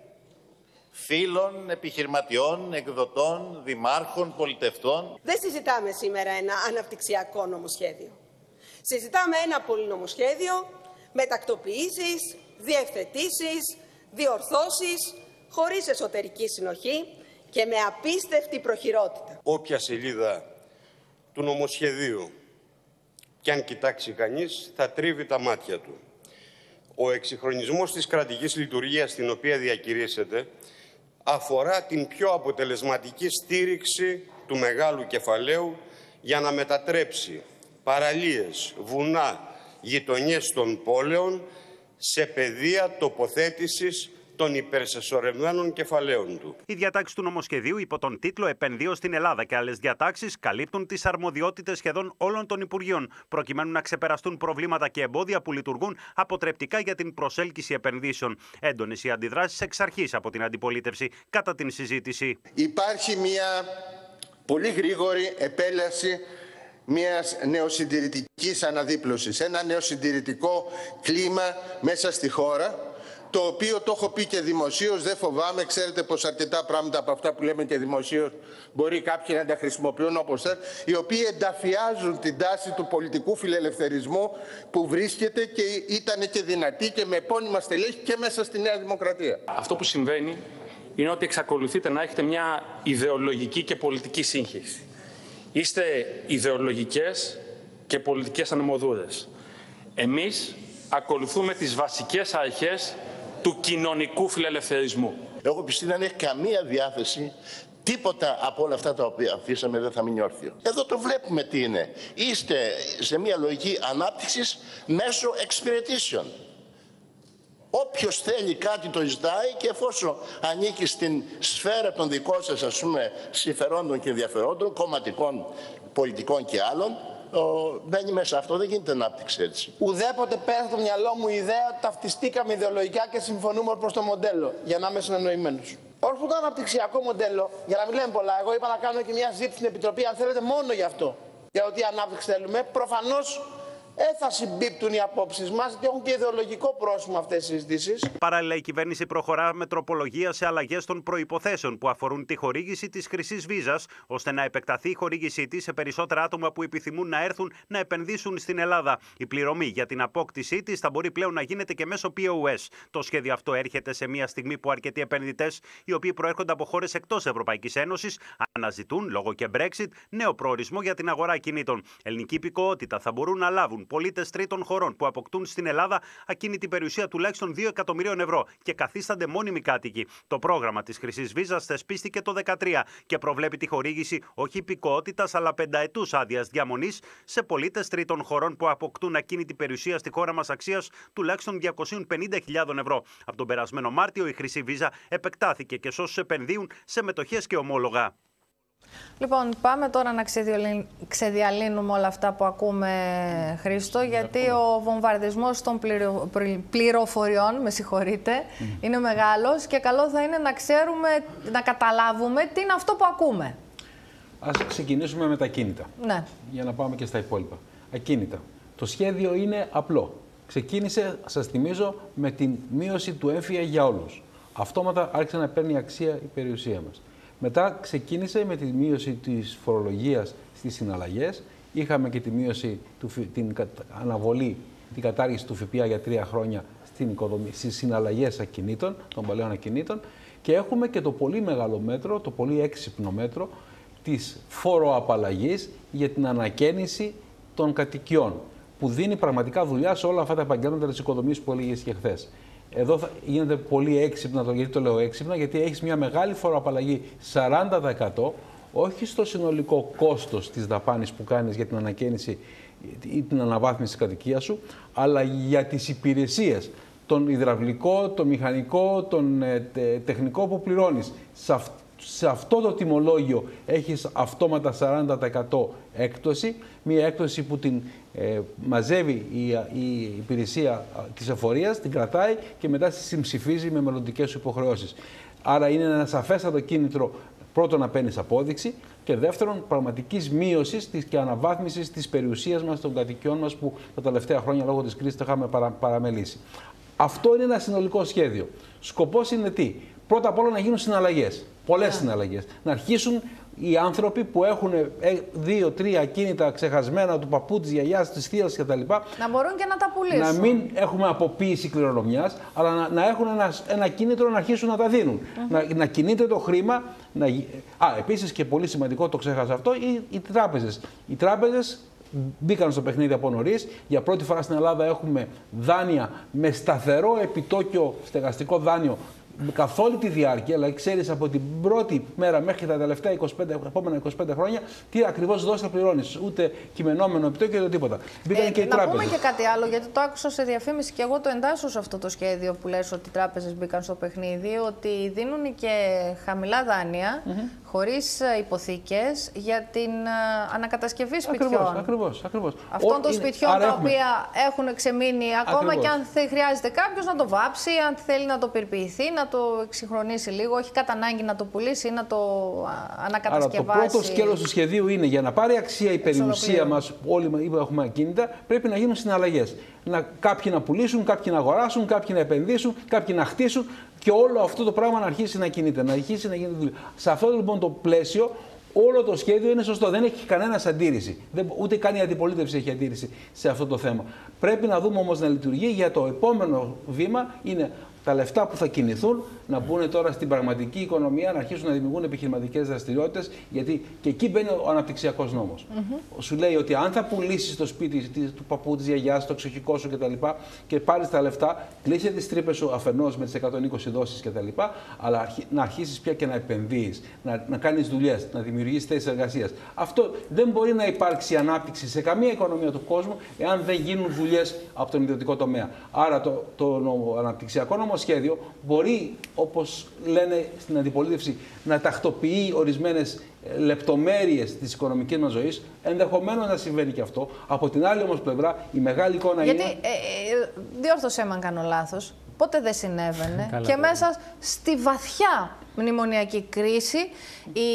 φίλων, επιχειρηματιών, εκδοτών, δημάρχων, πολιτευτών. Δεν συζητάμε σήμερα ένα αναπτυξιακό νομοσχέδιο. Συζητάμε ένα πολυνομοσχέδιο με τακτοποιήσεις, διευθετήσεις, διορθώσεις, χωρίς εσωτερική συνοχή και με απίστευτη προχειρότητα. Όποια σελίδα του νομοσχεδίου και αν κοιτάξει κανείς, θα τρίβει τα μάτια του. Ο εξυγχρονισμός της κρατικής λειτουργίας στην οποία διακηρύσσεται αφορά την πιο αποτελεσματική στήριξη του μεγάλου κεφαλαίου για να μετατρέψει παραλίες, βουνά, γειτονιές των πόλεων σε πεδία τοποθέτησης των υπερσεσσωρευμένων κεφαλαίων του. Οι διατάξεις του νομοσχεδίου υπό τον τίτλο «Επενδύω στην Ελλάδα» και άλλες διατάξεις καλύπτουν τις αρμοδιότητες σχεδόν όλων των Υπουργείων, προκειμένου να ξεπεραστούν προβλήματα και εμπόδια που λειτουργούν αποτρεπτικά για την προσέλκυση επενδύσεων. Έντονες οι αντιδράσεις εξ αρχής από την αντιπολίτευση κατά την συζήτηση. Υπάρχει μια πολύ γρήγορη επέλαση μιας νεοσυντηρητικής αναδίπλωσης, ένα νεοσυντηρητικό κλίμα μέσα στη χώρα, το οποίο το έχω πει και δημοσίως, δεν φοβάμαι, ξέρετε πως αρκετά πράγματα από αυτά που λέμε και δημοσίως μπορεί κάποιοι να τα χρησιμοποιούν όπως θέλουν, οι οποίοι ενταφιάζουν την τάση του πολιτικού φιλελευθερισμού που βρίσκεται και ήταν και δυνατή και με επώνυμα στελέχη και μέσα στη Νέα Δημοκρατία. Αυτό που συμβαίνει είναι ότι εξακολουθείτε να έχετε μια ιδεολογική και πολιτική σύγχυση. Είστε ιδεολογικές και πολιτικές ανεμοδούδες. Εμείς ακολουθούμε τις βασικές αρχές του κοινωνικού φιλελευθερισμού. Εγώ πιστεύω δεν έχει καμία διάθεση, τίποτα από όλα αυτά τα οποία αφήσαμε δεν θα μείνει όρθιο. Εδώ το βλέπουμε τι είναι. Είστε σε μια λογική ανάπτυξης μέσω εξυπηρετήσεων. Όποιος θέλει κάτι το ζητάει και εφόσον ανήκει στην σφαίρα των δικών σας, ας πούμε, συμφερόντων και ενδιαφερόντων, κομματικών, πολιτικών και άλλων, μπαίνει μέσα. Αυτό δεν γίνεται ανάπτυξη έτσι. Ουδέποτε πέρασε το μυαλό μου η ιδέα ότι ταυτιστήκαμε ιδεολογικά και συμφωνούμε προς το μοντέλο, για να είμαι συνεννοημένος. Ως που το αναπτυξιακό μοντέλο, για να μην λέμε πολλά, εγώ είπα να κάνω και μια ζήτηση στην Επιτροπή, αν θέλετε, μόνο γι' αυτό. Για ότι ανάπτυξη θέλουμε. Προφανώς δεν θα συμπίπτουν οι απόψεις μας και έχουν και ιδεολογικό πρόσημο αυτές οι συζητήσεις. Παράλληλα, η κυβέρνηση προχωρά με τροπολογία σε αλλαγές των προϋποθέσεων που αφορούν τη χορήγηση της χρυσής βίζας, ώστε να επεκταθεί η χορήγησή της σε περισσότερα άτομα που επιθυμούν να έρθουν να επενδύσουν στην Ελλάδα. Η πληρωμή για την απόκτησή της θα μπορεί πλέον να γίνεται και μέσω πι ο ες. Το σχέδιο αυτό έρχεται σε μια στιγμή που αρκετοί επενδυτές, οι οποίοι προέρχονται από χώρες εκτός Ευρωπαϊκής Ένωσης, αναζητούν λόγω και Brexit νέο προορισμό για την αγορά κινήτων. Ελληνική υπηκοότητα θα μπορούν να λάβουν πολίτες τρίτων χωρών που αποκτούν στην Ελλάδα ακίνητη περιουσία τουλάχιστον δύο εκατομμυρίων ευρώ και καθίστανται μόνιμοι κάτοικοι. Το πρόγραμμα της χρυσής βίζας θεσπίστηκε το δύο χιλιάδες δεκατρία και προβλέπει τη χορήγηση όχι υπηκοότητας αλλά πενταετούς άδειας διαμονής σε πολίτες τρίτων χωρών που αποκτούν ακίνητη περιουσία στη χώρα μας αξίας τουλάχιστον διακόσιες πενήντα χιλιάδες ευρώ. Από τον περασμένο Μάρτιο η χρυσή βίζα επεκτάθηκε και σε όσους επενδύουν σε μετοχές και ομόλογα. Λοιπόν, πάμε τώρα να ξεδιαλύνουμε όλα αυτά που ακούμε, Χρήστο, γιατί ο βομβαρδισμός των πληρο... πληροφοριών, με συγχωρείτε, mm. είναι μεγάλος και καλό θα είναι να ξέρουμε, να καταλάβουμε τι είναι αυτό που ακούμε. Ας ξεκινήσουμε με τα ακίνητα, ναι. για να πάμε και στα υπόλοιπα. Ακίνητα. Το σχέδιο είναι απλό. Ξεκίνησε, σας θυμίζω, με την μείωση του έμφυα για όλους. Αυτόματα άρχισε να παίρνει αξία η περιουσία μας. Μετά ξεκίνησε με τη μείωση της φορολογίας στις συναλλαγές. Είχαμε και τη μείωση, του, την αναβολή, την κατάργηση του ΦΠΑ για τρία χρόνια στην οικοδομή, στις συναλλαγές ακινήτων, των παλαιών ακινήτων. Και έχουμε και το πολύ μεγάλο μέτρο, το πολύ έξυπνο μέτρο της φοροαπαλλαγής για την ανακαίνιση των κατοικιών, που δίνει πραγματικά δουλειά σε όλα αυτά τα επαγγέλματα της οικοδομής που έλεγες και χθες. Εδώ θα γίνεται πολύ έξυπνα, γιατί το λέω έξυπνα, γιατί έχεις μια μεγάλη φοροαπαλλαγή σαράντα τοις εκατό, όχι στο συνολικό κόστος της δαπάνης που κάνεις για την ανακαίνιση ή την αναβάθμιση της κατοικίας σου, αλλά για τις υπηρεσίες, τον υδραυλικό, τον μηχανικό, τον ε, τε, τεχνικό που πληρώνεις. Σε, αυ, σε αυτό το τιμολόγιο έχεις αυτόματα σαράντα τοις εκατό έκπτωση, μια έκπτωση που την ε, μαζεύει η, η υπηρεσία της εφορίας, την κρατάει και μετά συμψηφίζει με μελλοντικές σου υποχρεώσεις. Άρα είναι ένα σαφέστατο κίνητρο, πρώτον, να παίρνεις απόδειξη και δεύτερον, πραγματικής μείωσης και αναβάθμισης της περιουσίας μας, των κατοικιών μας που τα τελευταία χρόνια λόγω της κρίσης το είχαμε παρα, παραμελήσει. Αυτό είναι ένα συνολικό σχέδιο. Σκοπός είναι τι? Πρώτα απ' όλα να γίνουν συναλλαγές. Πολλές yeah. συναλλαγές. Να αρχίσουν οι άνθρωποι που έχουν δύο, τρία ακίνητα ξεχασμένα του παππού, της γιαγιάς, της θείας κτλ. Να μπορούν και να τα πουλήσουν. Να μην έχουμε αποποίηση κληρονομιάς, αλλά να, να έχουν ένα, ένα κίνητρο να αρχίσουν να τα δίνουν. Mm-hmm. να, να κινείται το χρήμα. Να... Α, επίσης και πολύ σημαντικό, το ξέχασα αυτό, οι, οι τράπεζες. Οι τράπεζες μπήκαν στο παιχνίδι από νωρίς. Για πρώτη φορά στην Ελλάδα έχουμε δάνεια με σταθερό επιτόκιο, στεγαστικό δάνειο, καθ' όλη τη διάρκεια. Δηλαδή, ξέρεις από την πρώτη μέρα μέχρι τα τελευταία είκοσι πέντε, επόμενα είκοσι πέντε χρόνια τι ακριβώς δόσεις θα πληρώνεις. Ούτε κειμενόμενο επιτόκιο, ούτε τίποτα. Μπήκαν ε, και οι τράπεζες. Να πούμε και κάτι άλλο, γιατί το άκουσα σε διαφήμιση και εγώ το εντάσσω σε αυτό το σχέδιο που λες ότι οι τράπεζες μπήκαν στο παιχνίδι, ότι δίνουν και χαμηλά δάνεια, mm-hmm. χωρίς υποθήκες, για την ανακατασκευή σπιτιών. Ακριβώς, ακριβώς, ακριβώς. Αυτών των σπιτιών τα έχουμε. οποία έχουν ξεμείνει ακόμα ακριβώς. Και αν χρειάζεται κάποιος να το βάψει, αν θέλει να το πυρποιηθεί, να το εξυγχρονίσει λίγο, όχι κατά ανάγκη να το πουλήσει ή να το ανακατασκευάσει. Άρα το πρώτο σκέλος του σχεδίου είναι για να πάρει αξία η περιουσία μας, όλοι έχουμε ακίνητα, πρέπει να γίνουν συναλλαγές. Να, κάποιοι να πουλήσουν, κάποιοι να αγοράσουν, κάποιοι να επενδύσουν, κάποιοι να χτίσουν και όλο αυτό το πράγμα να αρχίσει να κινείται, να αρχίσει να γίνεται δουλειά. Σε αυτό λοιπόν το πλαίσιο, όλο το σχέδιο είναι σωστό. Δεν έχει κανένας αντίρρηση. Δεν, ούτε καν η αντιπολίτευση έχει αντίρρηση σε αυτό το θέμα. Πρέπει να δούμε όμως να λειτουργεί. Για το επόμενο βήμα είναι τα λεφτά που θα κινηθούν να μπουν τώρα στην πραγματική οικονομία, να αρχίσουν να δημιουργούν επιχειρηματικές δραστηριότητες, γιατί και εκεί μπαίνει ο αναπτυξιακός νόμος. Mm-hmm. Σου λέει ότι αν θα πουλήσεις το σπίτι του παππού, της γιαγιάς, το εξοχικό σου κτλ. Και πάρεις τα λεφτά, κλείσε τις τρύπες σου αφενός με τις εκατόν είκοσι δόσεις κτλ. Αλλά να αρχίσεις πια και να επενδύεις, να, να κάνεις δουλειές, να δημιουργήσεις θέσεις εργασίας. Αυτό δεν μπορεί να υπάρξει ανάπτυξη σε καμία οικονομία του κόσμου εάν δεν γίνουν δουλειές από τον ιδιωτικό τομέα. Άρα το, το, το αναπτυξιακό νομοσχέδιο μπορεί, όπως λένε στην αντιπολίτευση, να τακτοποιεί ορισμένες λεπτομέρειες της οικονομικής μας ζωής. Ενδεχομένως να συμβαίνει και αυτό. Από την άλλη όμως πλευρά η μεγάλη εικόνα Γιατί, είναι... Γιατί, ε, διόρθωσέ με αν κάνω λάθος, πότε δεν συνέβαινε Καλά, και καλά. μέσα στη βαθιά μνημονιακή κρίση οι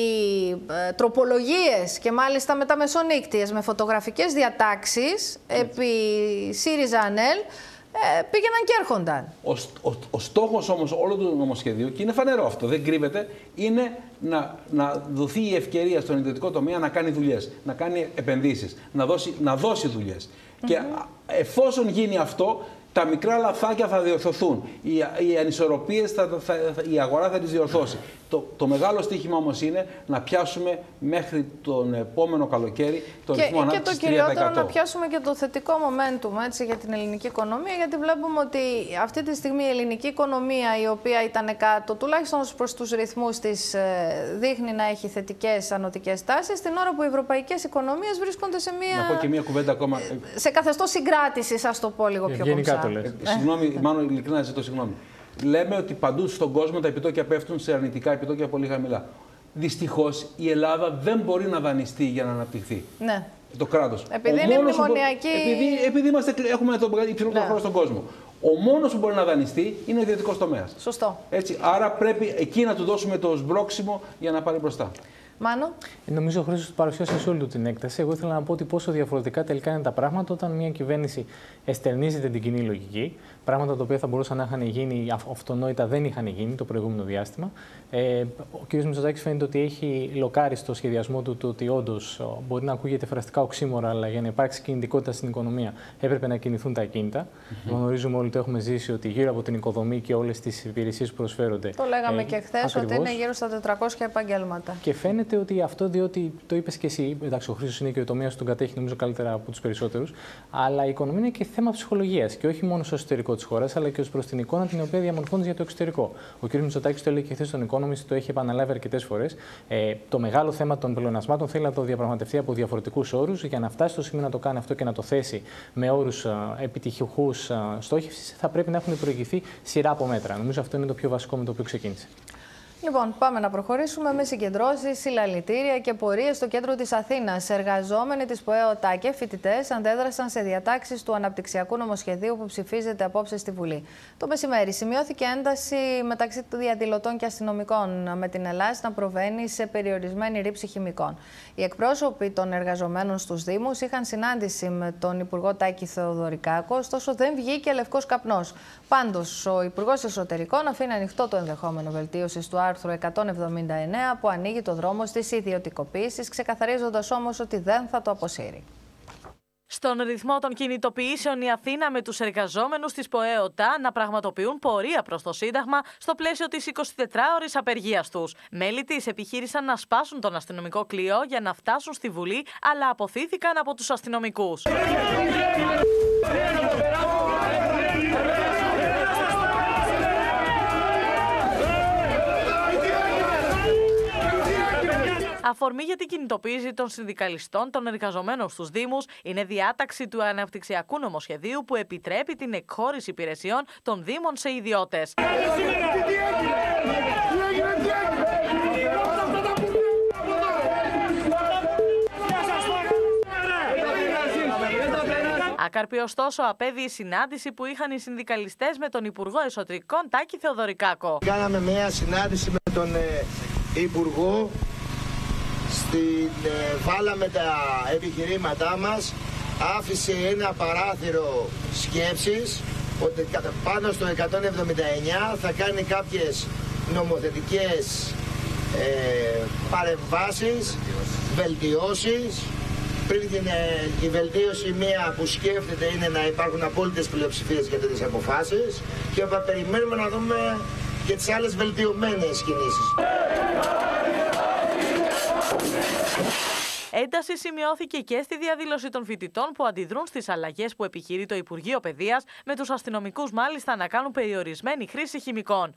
ε, τροπολογίες και μάλιστα μεταμεσονύκτιες με φωτογραφικές διατάξεις επί ΣΥΡΙΖΑ-ΑΝΕΛ Ε, πήγαιναν και έρχονταν. Ο, ο, ο στόχος όμως όλου του νομοσχεδίου, και είναι φανερό αυτό, δεν κρύβεται, είναι να, να δοθεί η ευκαιρία στον ιδιωτικό τομέα να κάνει δουλειές, να κάνει επενδύσεις, να δώσει, να δώσει δουλειές. Mm-hmm. Και εφόσον γίνει αυτό, τα μικρά λαθάκια θα διορθωθούν. Οι, οι ανισορροπίες, θα, θα, θα, η αγορά θα τις διορθώσει. Το, το μεγάλο στοίχημα όμως είναι να πιάσουμε μέχρι τον επόμενο καλοκαίρι το ρυθμό ανάπτυξης τρία τοις εκατό. Και το κυριότερο να πιάσουμε και το θετικό momentum έτσι, για την ελληνική οικονομία, γιατί βλέπουμε ότι αυτή τη στιγμή η ελληνική οικονομία, η οποία ήταν κάτω, τουλάχιστον προς τους ρυθμούς της, δείχνει να έχει θετικές ανωτικές τάσεις, την ώρα που οι ευρωπαϊκές οικονομίες βρίσκονται σε μία... Να πω και μία κουβέντα ακόμα. Σε καθεστώς συγκράτησης, ας το πω λίγο πιο κομψά. Ε, συγγνώμη, μάλλον ειλικρινά ζητώ συγγνώμη. Λέμε ότι παντού στον κόσμο τα επιτόκια πέφτουν σε αρνητικά επιτόκια πολύ χαμηλά. Δυστυχώς η Ελλάδα δεν μπορεί να δανειστεί για να αναπτυχθεί. Ναι. Το κράτος. Επειδή είναι μνημονιακή. Επειδή, επειδή είμαστε, έχουμε τον υψηλότερο ναι. χρόνο στον κόσμο. Ο μόνος που μπορεί να δανειστεί είναι ο ιδιωτικός τομέας. Σωστό. Έτσι, άρα πρέπει εκεί να του δώσουμε το σμπρόξιμο για να πάρει μπροστά. Μάνο. Νομίζω ο Χρήστος παρουσιάσει σε όλη του την έκταση. Εγώ ήθελα να πω ότι πόσο διαφορετικά τελικά είναι τα πράγματα όταν μια κυβέρνηση εστερνίζεται την κοινή λογική. Πράγματα τα οποία θα μπορούσαν να είχαν γίνει αυτονόητα, δεν είχαν γίνει το προηγούμενο διάστημα. Ε, ο κ. Μητσοτάκης φαίνεται ότι έχει λοκάρει στο σχεδιασμό του το ότι όντως μπορεί να ακούγεται φραστικά οξύμορα, αλλά για να υπάρξει κινητικότητα στην οικονομία έπρεπε να κινηθούν τα ακίνητα. Mm-hmm. Γνωρίζουμε όλοι, το έχουμε ζήσει, ότι γύρω από την οικοδομή και όλες τις υπηρεσίες που προσφέρονται. Το λέγαμε ε, και χθες ότι είναι γύρω στα τετρακόσια επαγγέλματα. Και φαίνεται ότι αυτό, διότι το είπες και εσύ, εντάξει, ο Χρήστος είναι και ο τομέας του κατέχει νομίζω καλύτερα από τους περισσότερους, αλλά η οικονομία είναι και θέμα ψυχολογίας και όχι μόνο στο εσωτερικό της χώρας, αλλά και ως προς την εικόνα την οποία διαμορφώνεις για το εξωτερικό. Ο κ. Μητσοτάκης το έλεγε και χθες στον Economist, το έχει επαναλάβει αρκετές φορές. Ε, το μεγάλο θέμα των πλεονασμάτων θέλει να το διαπραγματευτεί από διαφορετικούς όρους. Για να φτάσει στο σημείο να το κάνει αυτό και να το θέσει με όρους επιτυχιούχους στόχευσης, θα πρέπει να έχουν προηγηθεί σειρά από μέτρα. Νομίζω αυτό είναι το πιο βασικό με το οποίο ξεκίνησε. Λοιπόν, πάμε να προχωρήσουμε με συγκεντρώσεις, συλλαλητήρια και πορείες στο κέντρο της Αθήνας. Εργαζόμενοι της ΠΟΕ ΟΤΑ και φοιτητές αντέδρασαν σε διατάξεις του αναπτυξιακού νομοσχεδίου που ψηφίζεται απόψε στη Βουλή. Το μεσημέρι σημειώθηκε ένταση μεταξύ διαδηλωτών και αστυνομικών, με την Ελλάδα να προβαίνει σε περιορισμένη ρήψη χημικών. Οι εκπρόσωποι των εργαζομένων στους Δήμους είχαν συνάντηση με τον Υπουργό Τάκη Θεοδωρικάκο, ωστόσο δεν βγήκε λευκός καπνός. Πάντως, ο Υπουργός Εσωτερικών αφήνει ανοιχτό το ενδεχόμενο βελτίωσης του άρθρου εκατόν εβδομήντα εννέα που ανοίγει το δρόμο στις ιδιωτικοποίησεις, ξεκαθαρίζοντας όμως ότι δεν θα το αποσύρει. Στον ρυθμό των κινητοποιήσεων, η Αθήνα με τους εργαζόμενους της ΠΟΕ ΟΤΑ να πραγματοποιούν πορεία προς το Σύνταγμα στο πλαίσιο της εικοσιτετράωρης απεργίας τους. Μέλη της επιχείρησαν να σπάσουν τον αστυνομικό κλειό για να φτάσουν στη Βουλή, αλλά αποθήθηκαν από τους αστυνομικούς. Αφορμή για την κινητοποίηση των συνδικαλιστών των εργαζομένων στους Δήμους είναι διάταξη του αναπτυξιακού νομοσχεδίου που επιτρέπει την εκχώρηση υπηρεσιών των Δήμων σε ιδιώτες. Άκαρπη ωστόσο απέβη η συνάντηση που είχαν οι συνδικαλιστές με τον Υπουργό Εσωτερικών Τάκη Θεοδωρικάκο. Κάναμε μια συνάντηση με τον ε, Υπουργό. Στην, ε, βάλαμε τα επιχειρήματά μας, άφησε ένα παράθυρο σκέψης ότι πάνω στο εκατόν εβδομήντα εννέα θα κάνει κάποιες νομοθετικές ε, παρεμβάσεις, βελτιώσεις. Πριν την ε, η βελτίωση μία που σκέφτεται είναι να υπάρχουν απόλυτες πλειοψηφίες για τέτοιες αποφάσεις και θα περιμένουμε να δούμε και τις άλλες βελτιωμένες κινήσεις. Ένταση σημειώθηκε και στη διαδήλωση των φοιτητών που αντιδρούν στις αλλαγές που επιχειρεί το Υπουργείο Παιδείας, με τους αστυνομικούς μάλιστα να κάνουν περιορισμένη χρήση χημικών.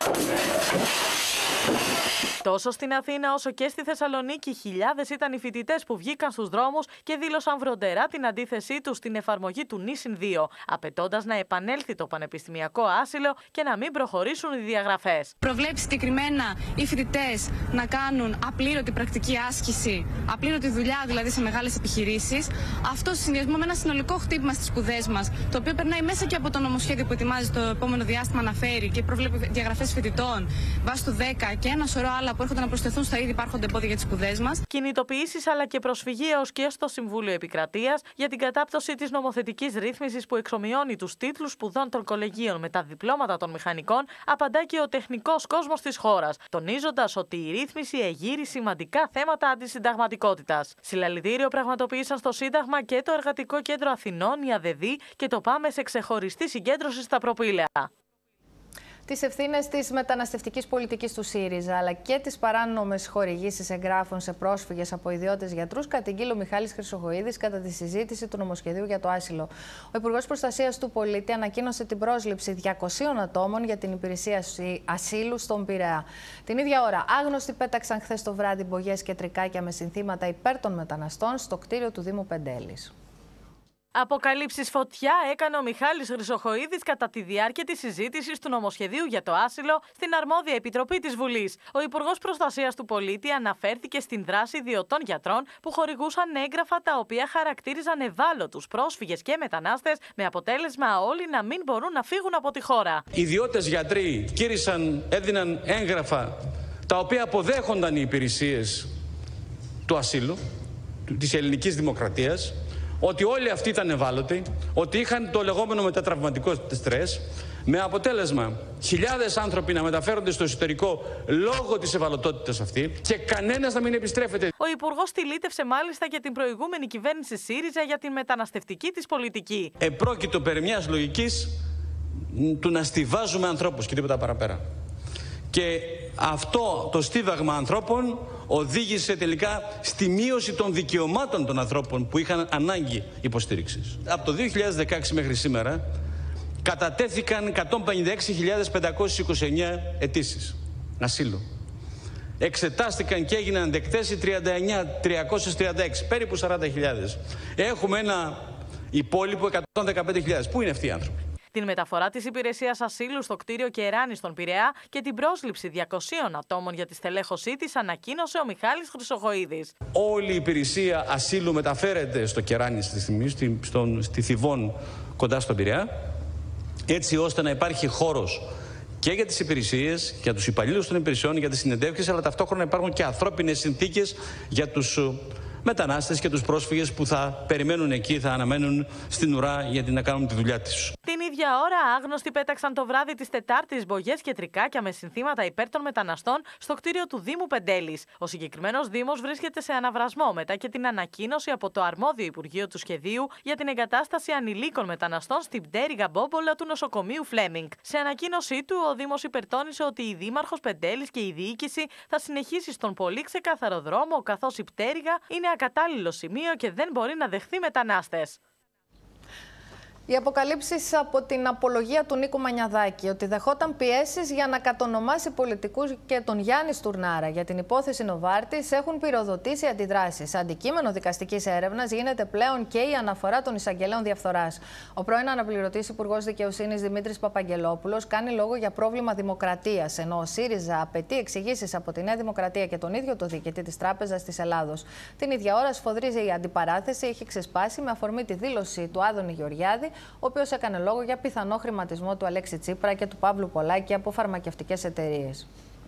Τόσο στην Αθήνα όσο και στη Θεσσαλονίκη, χιλιάδες ήταν οι φοιτητές που βγήκαν στους δρόμους και δήλωσαν βροντερά την αντίθεσή τους στην εφαρμογή του νησιν δύο, απαιτώντας να επανέλθει το πανεπιστημιακό άσυλο και να μην προχωρήσουν οι διαγραφές. Προβλέπει συγκεκριμένα οι φοιτητές να κάνουν απλήρωτη πρακτική άσκηση, απλήρωτη δουλειά δηλαδή σε μεγάλες επιχειρήσεις. Αυτό σε συνδυασμό με ένα συνολικό χτύπημα στις σπουδές μας, το οποίο περνάει μέσα και από το νομοσχέδιο που ετοιμάζει το επόμενο διάστημα, αναφέρει και προβλέπει διαγραφές φοιτητών βάσει του δέκα και ένα σωρό άλλα που έρχονται να προσθεθούν στα ήδη υπάρχοντα εμπόδια για τις σπουδές μας. Κινητοποιήσεις αλλά και προσφυγή έως και στο Συμβούλιο Επικρατείας για την κατάπτωση της νομοθετικής ρύθμισης που εξομοιώνει τους τίτλους σπουδών των κολεγίων με τα διπλώματα των μηχανικών, απαντά και ο τεχνικός κόσμος της χώρας, τονίζοντας ότι η ρύθμιση εγείρει σημαντικά θέματα αντισυνταγματικότητας. Συλλαλητήριο πραγματοποίησαν στο Σύνταγμα και το Εργατικό Κέντρο Αθηνών, η ΑΔΕΔΗ, και το ΠΑΜΕ σε ξεχωριστή συγκέντρωση στα Προπήλαια. Τις ευθύνες της μεταναστευτικής πολιτικής του ΣΥΡΙΖΑ αλλά και τις παράνομες χορηγήσεις εγγράφων σε πρόσφυγες από ιδιώτες γιατρούς κατηγγείλει ο Μιχάλης Χρυσοχοΐδης κατά τη συζήτηση του νομοσχεδίου για το άσυλο. Ο Υπουργός Προστασίας του Πολίτη ανακοίνωσε την πρόσληψη διακοσίων ατόμων για την υπηρεσία ασύλου στον Πειραιά. Την ίδια ώρα, άγνωστοι πέταξαν χθες το βράδυ μπογιές και τρικάκια με συνθήματα υπέρ των μεταναστών στο κτίριο του Δήμου Πεντέλης. Αποκαλύψεις φωτιά έκανε ο Μιχάλης Χρυσοχοΐδης κατά τη διάρκεια της συζήτησης του νομοσχεδίου για το άσυλο στην αρμόδια επιτροπή της Βουλής. Ο Υπουργός Προστασίας του Πολίτη αναφέρθηκε στην δράση ιδιωτών γιατρών που χορηγούσαν έγγραφα τα οποία χαρακτήριζαν ευάλωτους πρόσφυγες και μετανάστες, με αποτέλεσμα όλοι να μην μπορούν να φύγουν από τη χώρα. Ιδιώτες γιατροί κήρυσαν, έδιναν έγγραφα τα οποία αποδέχονταν οι υπηρεσίες του ασύλου, της ελληνικής δημοκρατίας, ότι όλοι αυτοί ήταν ευάλωτοι, ότι είχαν το λεγόμενο μετατραυματικό στρες, με αποτέλεσμα χιλιάδες άνθρωποι να μεταφέρονται στο εσωτερικό λόγω της ευαλωτότητας αυτή και κανένας να μην επιστρέφεται. Ο Υπουργός τηλίτευσε μάλιστα και την προηγούμενη κυβέρνηση ΣΥΡΙΖΑ για την μεταναστευτική της πολιτική. Επρόκειτο περί μιας λογικής του να στιβάζουμε ανθρώπους και τίποτα παραπέρα. Και αυτό το στίβαγμα ανθρώπων οδήγησε τελικά στη μείωση των δικαιωμάτων των ανθρώπων που είχαν ανάγκη υποστήριξης. Από το δύο χιλιάδες δεκαέξι μέχρι σήμερα κατατέθηκαν εκατόν πενήντα έξι χιλιάδες πεντακόσιες είκοσι εννέα αιτήσεις ασύλου. Εξετάστηκαν και έγιναν δεκτές οι τριάντα εννέα χιλιάδες τριακόσιες τριάντα έξι, περίπου σαράντα χιλιάδες. Έχουμε ένα υπόλοιπο εκατόν δεκαπέντε χιλιάδες. Πού είναι αυτοί οι άνθρωποι? Την μεταφορά της υπηρεσίας ασύλου στο κτίριο Κεράνη στον Πειραιά και την πρόσληψη διακοσίων ατόμων για τη στελέχωσή της ανακοίνωσε ο Μιχάλης Χρυσοχοΐδης. Όλη η υπηρεσία ασύλου μεταφέρεται στο Κεράνη στη στιγμή, στη, στον, στη Θηβών κοντά στον Πειραιά, έτσι ώστε να υπάρχει χώρος και για τις υπηρεσίες, για τους υπαλλήλους των υπηρεσιών, για τις συνεντεύξεις, αλλά ταυτόχρονα υπάρχουν και ανθρώπινες συνθήκες για τους μετανάστες και τους πρόσφυγες που θα περιμένουν εκεί, θα αναμένουν στην ουρά γιατί να κάνουν τη δουλειά τους. Την ίδια ώρα, άγνωστοι πέταξαν το βράδυ της Τετάρτης μπογιές και τρικάκια με συνθήματα υπέρ των μεταναστών στο κτίριο του Δήμου Πεντέλης. Ο συγκεκριμένος Δήμος βρίσκεται σε αναβρασμό μετά και την ανακοίνωση από το αρμόδιο Υπουργείο του Σχεδίου για την εγκατάσταση ανηλίκων μεταναστών στην πτέρυγα μπόμπολα του νοσοκομείου Φλέμινγκ. Σε ανακοίνωσή του, ο Δήμος υπερτώνησε ότι η Δήμαρχος Πεντέλης και η διοίκηση θα συνεχίσει στον πολύ ξεκάθαρο δρόμο, καθώς η πτέρυγα είναι ακατάλληλο σημείο και δεν μπορεί να δεχθεί μετανάστες. Οι αποκαλύψεις από την απολογία του Νίκου Μανιαδάκη ότι δεχόταν πιέσεις για να κατονομάσει πολιτικούς και τον Γιάννη Στουρνάρα για την υπόθεση Νοβάρτης έχουν πυροδοτήσει αντιδράσεις. Αντικείμενο δικαστικής έρευνας γίνεται πλέον και η αναφορά των εισαγγελέων διαφθοράς. Ο πρώην αναπληρωτής Υπουργός Δικαιοσύνης Δημήτρης Παπαγγελόπουλος κάνει λόγο για πρόβλημα δημοκρατίας, ενώ ο ΣΥΡΙΖΑ απαιτεί εξηγήσεις από τη Νέα Δημοκρατία και τον ίδιο το διοικητή της Τράπεζας της Ελλάδος. Την ίδια ώρα σφοδρίζει η αντιπαράθεση, έχει ξεσπάσει με αφορμή τη δήλωση του Άδωνη Γεωργιάδη, ο οποίος έκανε λόγο για πιθανό χρηματισμό του Αλέξη Τσίπρα και του Παύλου Πολάκη από φαρμακευτικές εταιρείες.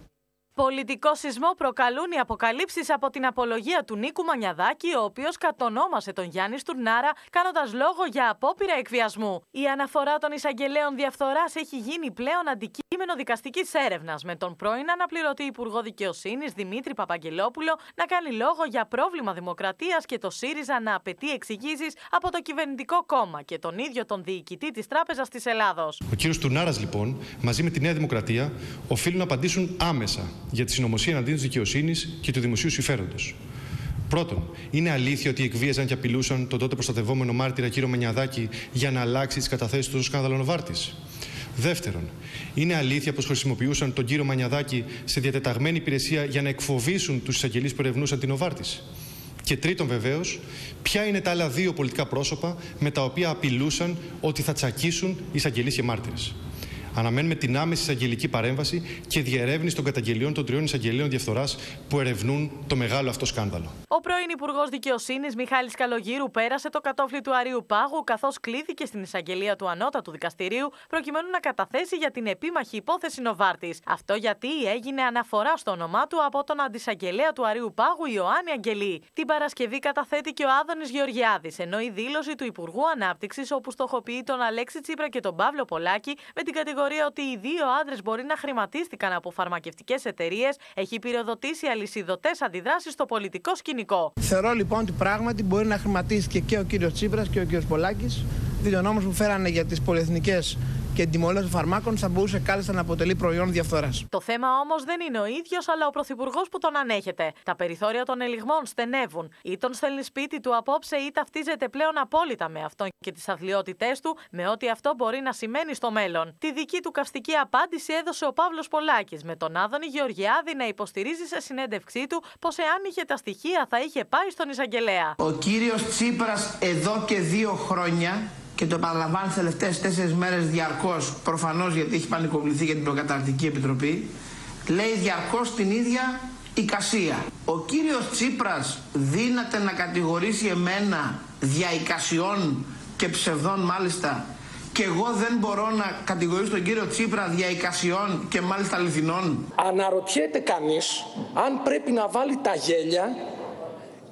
Πολιτικό σεισμό προκαλούν οι αποκαλύψεις από την απολογία του Νίκου Μανιαδάκη, ο οποίος κατονόμασε τον Γιάννη Στουρνάρα, κάνοντας λόγο για απόπειρα εκβιασμού. Η αναφορά των εισαγγελέων διαφθοράς έχει γίνει πλέον αντικείμενο δικαστικής έρευνας, με τον πρώην αναπληρωτή Υπουργό Δικαιοσύνης Δημήτρη Παπαγγελόπουλο να κάνει λόγο για πρόβλημα δημοκρατίας και το ΣΥΡΙΖΑ να απαιτεί εξηγήσεις από το κυβερνητικό κόμμα και τον ίδιο τον διοικητή της Τράπεζας της Ελλάδος. Ο κύριος Στουρνάρας, λοιπόν, μαζί με τη Νέα Δημοκρατία, οφείλουν να απαντήσουν άμεσα για τη συνωμοσία εναντίον της δικαιοσύνης και του δημοσίου συμφέροντος. Πρώτον, είναι αλήθεια ότι εκβίαζαν και απειλούσαν τον τότε προστατευόμενο μάρτυρα κύριο Μανιαδάκη για να αλλάξει τις καταθέσεις του στο σκάνδαλο Νοβάρτης? Δεύτερον, είναι αλήθεια πως χρησιμοποιούσαν τον κύριο Μανιαδάκη σε διατεταγμένη υπηρεσία για να εκφοβήσουν τους εισαγγελείς που ερευνούσαν την Νοβάρτης? Και τρίτον, βεβαίως, ποια είναι τα άλλα δύο πολιτικά πρόσωπα με τα οποία απειλούσαν ότι θα τσακίσουν εισαγγελείς και μάρτυρες? Αναμένουμε την άμεση εισαγγελική παρέμβαση και διερεύνηση των καταγγελιών των τριών εισαγγελίων διαφθοράς που ερευνούν το μεγάλο αυτό σκάνδαλο. Ο πρώην Υπουργός Δικαιοσύνης Μιχάλης Καλογύρου πέρασε το κατόφλι του Αρείου Πάγου, καθώς κλήθηκε στην εισαγγελία του Ανώτατου Δικαστηρίου προκειμένου να καταθέσει για την επίμαχη υπόθεση Νοβάρτης. Αυτό γιατί έγινε αναφορά στο όνομά του από τον αντισαγγελέα του Αρείου Πάγου Ιωάννη Αγγελή. Την Παρασκευή καταθέτει και ο Άδωνης Γεωργιάδης, ενώ η δήλωση του Υπουργού Ανάπτυξης, όπου στοχοποιεί τον Αλέξη Τσίπρα και τον Παύλο Πολάκη με την κατηγορία ότι οι δύο άντρες μπορεί να χρηματίστηκαν από φαρμακευτικές εταιρείες, έχει πυροδοτήσει αλυσιδωτές αντιδράσεις στο πολιτικό σκηνικό. Θεωρώ λοιπόν ότι πράγματι μπορεί να χρηματίστηκε και ο κύριος Τσίπρας και ο κύριος Πολάκης, διότι ο νόμος που φέρανε για τις πολυεθνικές και την τιμολόγηση των φαρμάκων θα μπορούσε κάλλιστα να αποτελεί προϊόν διαφθοράς. Το θέμα όμως δεν είναι ο ίδιος, αλλά ο πρωθυπουργός που τον ανέχεται. Τα περιθώρια των ελιγμών στενεύουν. Ή τον στέλνει σπίτι του απόψε ή ταυτίζεται πλέον απόλυτα με αυτόν και τις αθλιότητές του, με ό,τι αυτό μπορεί να σημαίνει στο μέλλον. Τη δική του καυστική απάντηση έδωσε ο Παύλος Πολάκης, με τον Άδωνη Γεωργιάδη να υποστηρίζει σε συνέντευξή του πως εάν είχε τα στοιχεία θα είχε πάει στον εισαγγελέα. Ο κύριος Τσίπρας εδώ και δύο χρόνια, και το επαναλαμβάνει τις τελευταίες τέσσερις μέρες διαρκώς, προφανώς γιατί έχει πανικοβληθεί για την προκαταρκτική επιτροπή, λέει διαρκώς την ίδια εικασία. Ο κύριος Τσίπρας δύναται να κατηγορήσει εμένα δια εικασιών και ψευδών μάλιστα, και εγώ δεν μπορώ να κατηγορήσω τον κύριο Τσίπρα δια εικασιών και μάλιστα αληθινών? Αναρωτιέται κανείς αν πρέπει να βάλει τα γέλια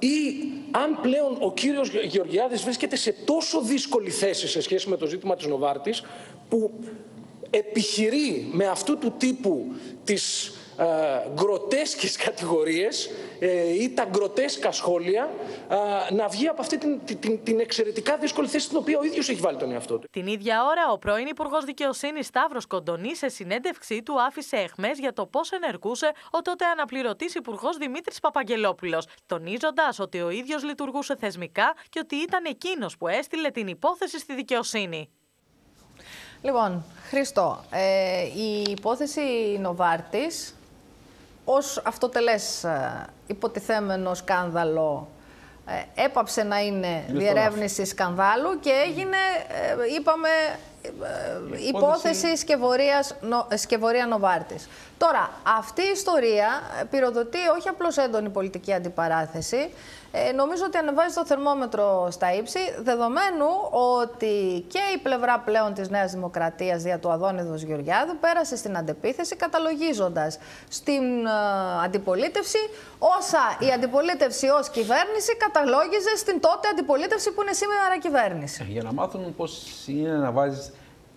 ή αν πλέον ο κύριος Γεωργιάδης βρίσκεται σε τόσο δύσκολη θέση σε σχέση με το ζήτημα της Νοβάρτης, που επιχειρεί με αυτού του τύπου τις ε, γκροτέσκες κατηγορίες ε, ή τα γκροτέσκα σχόλια ε, να βγει από αυτή την, την, την εξαιρετικά δύσκολη θέση στην οποία ο ίδιος έχει βάλει τον εαυτό του. Την ίδια ώρα, ο πρώην Υπουργός Δικαιοσύνης Σταύρος Κοντονής σε συνέντευξή του άφησε αιχμές για το πώς ενεργούσε ο τότε αναπληρωτής Υπουργός Δημήτρης Παπαγγελόπουλος, τονίζοντας ότι ο ίδιος λειτουργούσε θεσμικά και ότι ήταν εκείνος που έστειλε την υπόθεση στη δικαιοσύνη. Λοιπόν, Χρήστο, ε, η υπόθεση Νοβάρτης ως αυτοτελές ε, υποτιθέμενο σκάνδαλο ε, έπαψε να είναι διερεύνηση σκανδάλου και έγινε, ε, είπαμε, ε, υπόθεση σκευωρίας, νο, σκευωρία Νοβάρτης. Τώρα, αυτή η ιστορία πυροδοτεί όχι απλώς έντονη πολιτική αντιπαράθεση, ε, νομίζω ότι ανεβάζει το θερμόμετρο στα ύψη, δεδομένου ότι και η πλευρά πλέον της Νέας Δημοκρατίας δια του Αδόνιδος Γεωργιάδου πέρασε στην αντεπίθεση, καταλογίζοντας στην ε, αντιπολίτευση όσα η αντιπολίτευση ως κυβέρνηση καταλόγιζε στην τότε αντιπολίτευση που είναι σήμερα κυβέρνηση. Για να μάθουν πώς είναι να βάζεις.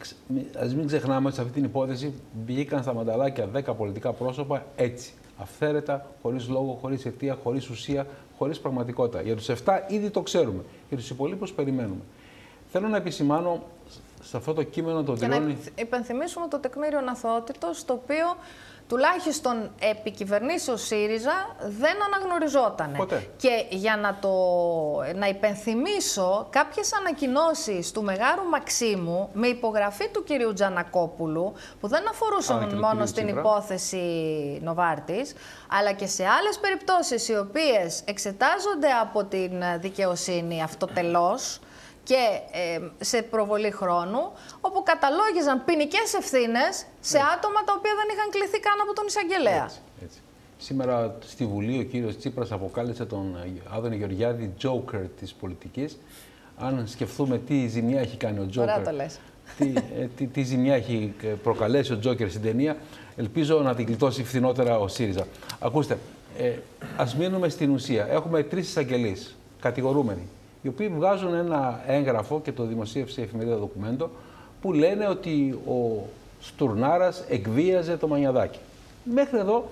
Ας μην ξεχνάμε ότι σε αυτή την υπόθεση μπήκαν στα μανταλάκια δέκα πολιτικά πρόσωπα έτσι. Αυθαίρετα, χωρίς λόγο, χωρίς αιτία, χωρίς ουσία, χωρίς πραγματικότητα. Για τους εφτά ήδη το ξέρουμε. Για τους υπολείπους περιμένουμε. Θέλω να επισημάνω σε αυτό το κείμενο το δηλώνει. Και να υπενθυμίσουμε το τεκμήριο αθωότητος, το οποίο τουλάχιστον επί κυβερνήσεως ΣΥΡΙΖΑ δεν αναγνωριζόταν. Και για να, το, να υπενθυμίσω κάποιες ανακοινώσεις του Μεγάρου Μαξίμου με υπογραφή του κυρίου Τζανακόπουλου, που δεν αφορούσαν μόνο στην υπόθεση Νοβάρτης, αλλά και σε άλλες περιπτώσεις οι οποίες εξετάζονται από την δικαιοσύνη αυτοτελώς και ε, σε προβολή χρόνου, όπου καταλόγιζαν ποινικές ευθύνες σε έτσι. άτομα τα οποία δεν είχαν κληθεί καν από τον εισαγγελέα. Έτσι, έτσι. Σήμερα στη Βουλή ο κύριος Τσίπρας αποκάλεσε τον Άδωνη Γεωργιάδη τζόκερ της πολιτικής. Αν σκεφτούμε τι ζημιά έχει κάνει ο τζόκερ, το λες. Τι, ε, τι, τι ζημιά έχει προκαλέσει ο τζόκερ στην ταινία, ελπίζω να την γλιτώσει φθηνότερα ο ΣΥΡΙΖΑ. Ακούστε, ε, ας μείνουμε στην ουσία. Έχουμε τρεις εισαγγελείς κατηγορούμενοι, οι οποίοι βγάζουν ένα έγγραφο και το δημοσίευσε η εφημερίδα Δοκουμέντο, που λένε ότι ο Στουρνάρας εκβίαζε το Μανιαδάκη. Μέχρι εδώ